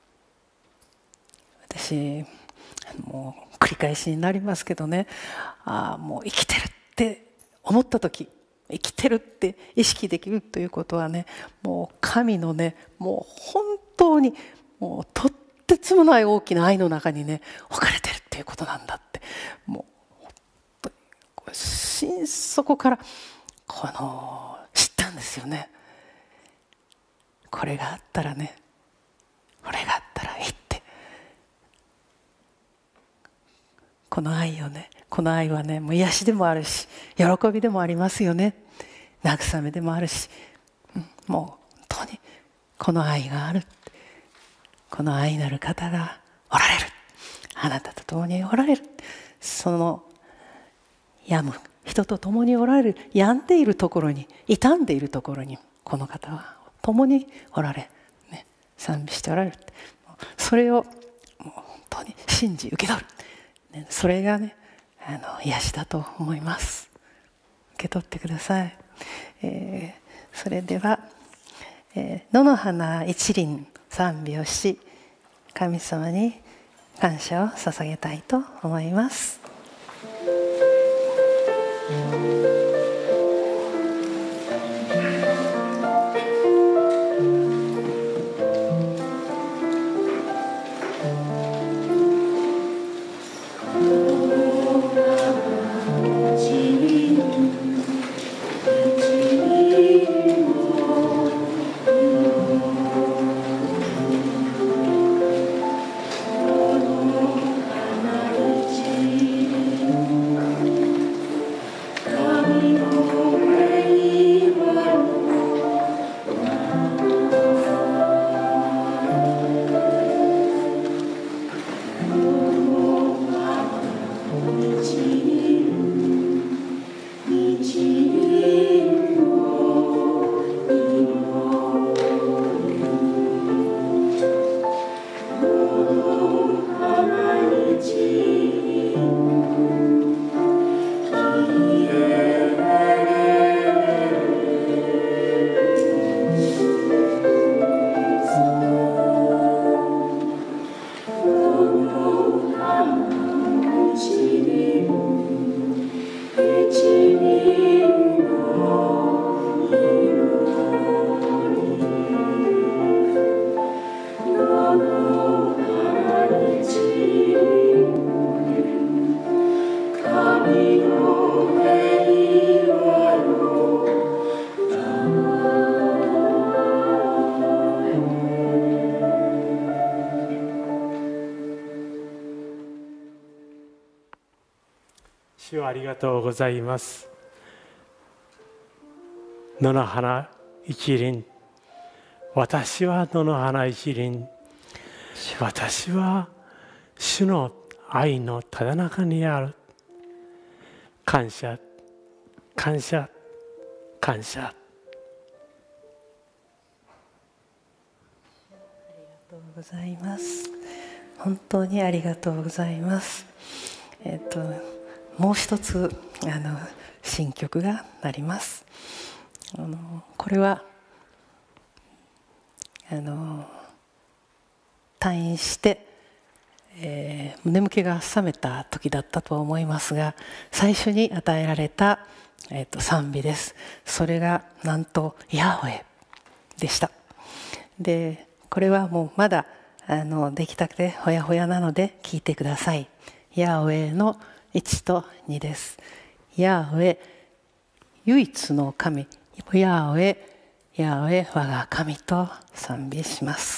私もう繰り返しになりますけどね、ああもう生きてるって思った時、生きてるって意識できるということはね、もう神のね、もう本当にもうとってつもない大きな愛の中にね置かれてるっていうことなんだって、もう本当に心底からこの知ったんですよね。これがあったらね、これがあったらいいって、この愛をね、この愛はね、もう癒しでもあるし、喜びでもありますよね。慰めでもあるし、うん、もう本当にこの愛がある、この愛なる方がおられる、あなたと共におられる、その病む人と共におられる、病んでいるところに、傷んでいるところにこの方は共におられ、ね、賛美しておられる。それをもう本当に信じ受け取る、ね、それがね、あの癒しだと思います。受け取ってください。えー、それでは、えー、野の花一輪賛美をし、神様に感謝を捧げたいと思います。 主をありがとうございます。野の花一輪、私は野の花一輪、私は主の愛のただ中にある。 感謝感謝感謝。 ありがとうございます。本当にありがとうございます。えっともう一つあの新曲がなります。あのこれはあの退院して、えー、眠気が覚めた時だったと思いますが、最初に与えられた、えー、と賛美です。それがなんとヤホエでした。でこれはもうまだあのできたくてほやほやなので聞いてください。ヤホエのいちとにです。ヤホエ唯一の神、ヤホエヤホエ我が神と賛美します。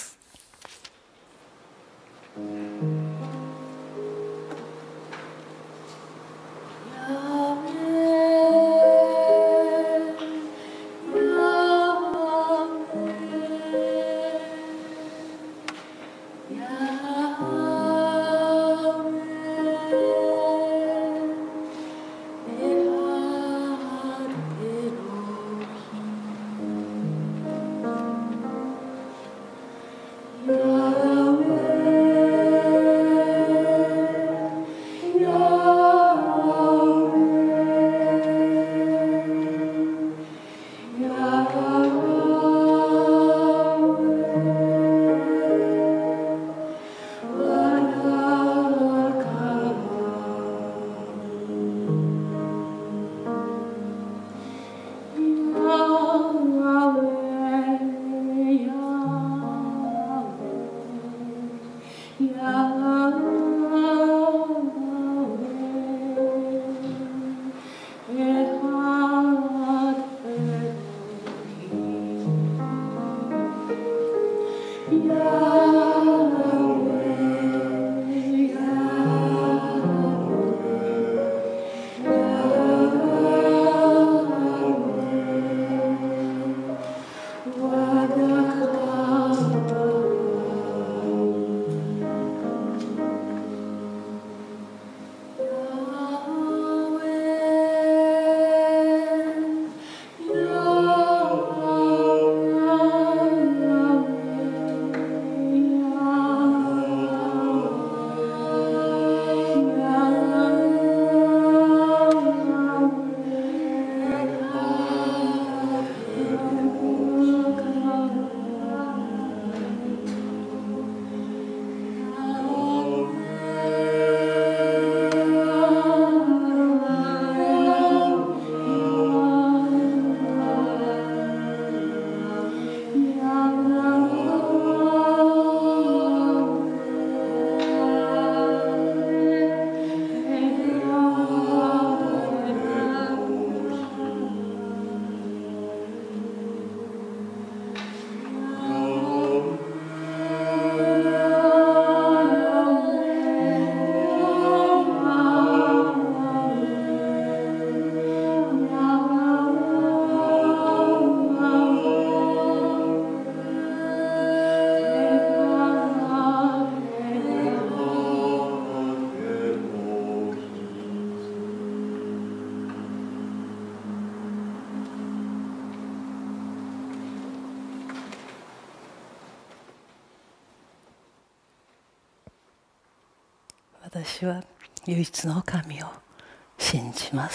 私は唯一の神を信じます。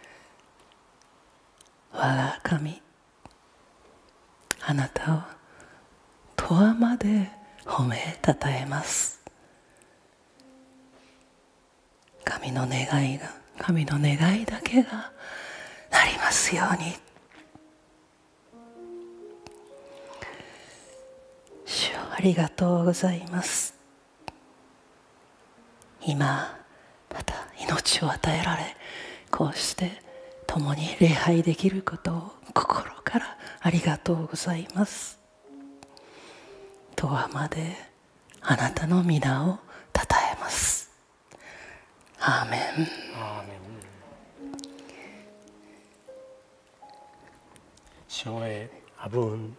我が神、あなたをとわまで褒めたたえます。神の願いが、神の願いだけがなりますように。主よ、ありがとうございます。今また命を与えられ、こうして共に礼拝できることを心からありがとうございます。とわまであなたの皆をたたえます。アーメン。 アーメン。쇼의 아분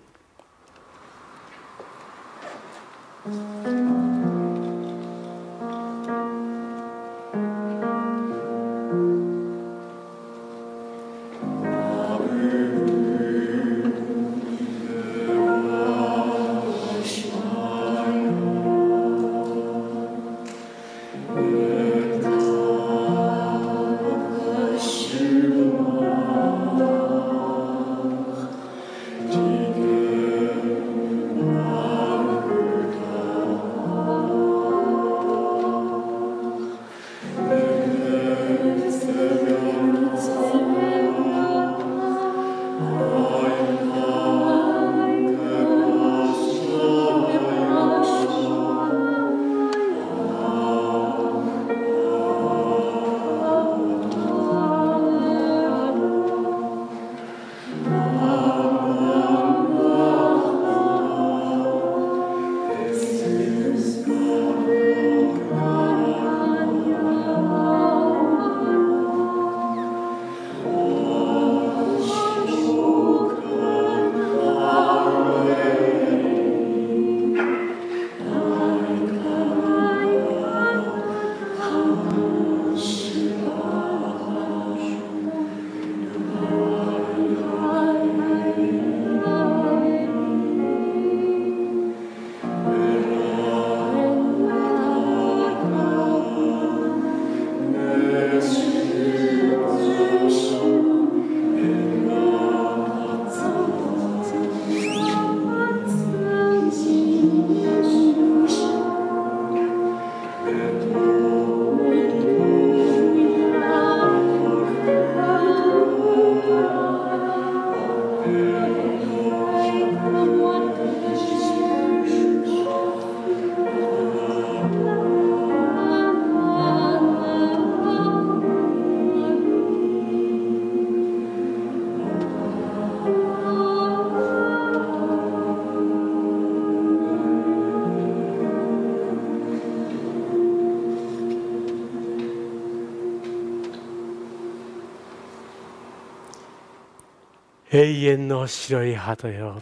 永遠の白い鳩よ、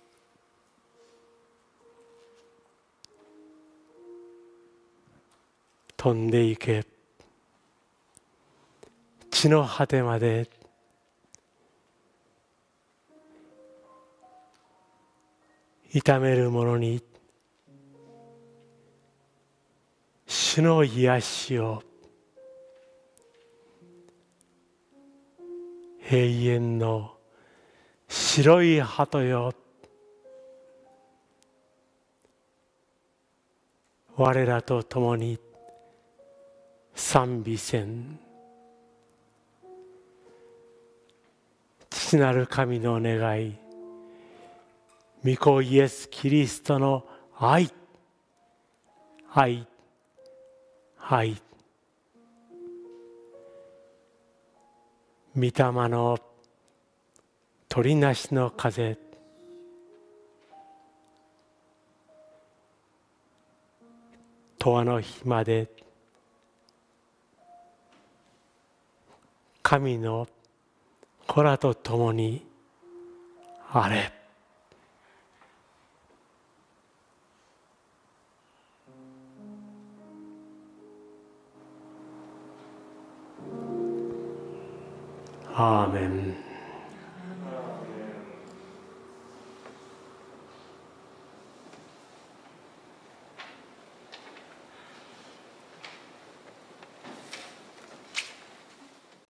飛んで行け、地の果てまで痛める者に主の癒しを、永遠の白い鳩よ、我らと共に賛美せん。父なる神の願い、御子イエス・キリストの愛、愛、愛、御霊の鳥なしの風、永遠の日まで神の子らと共にあれ。アーメン。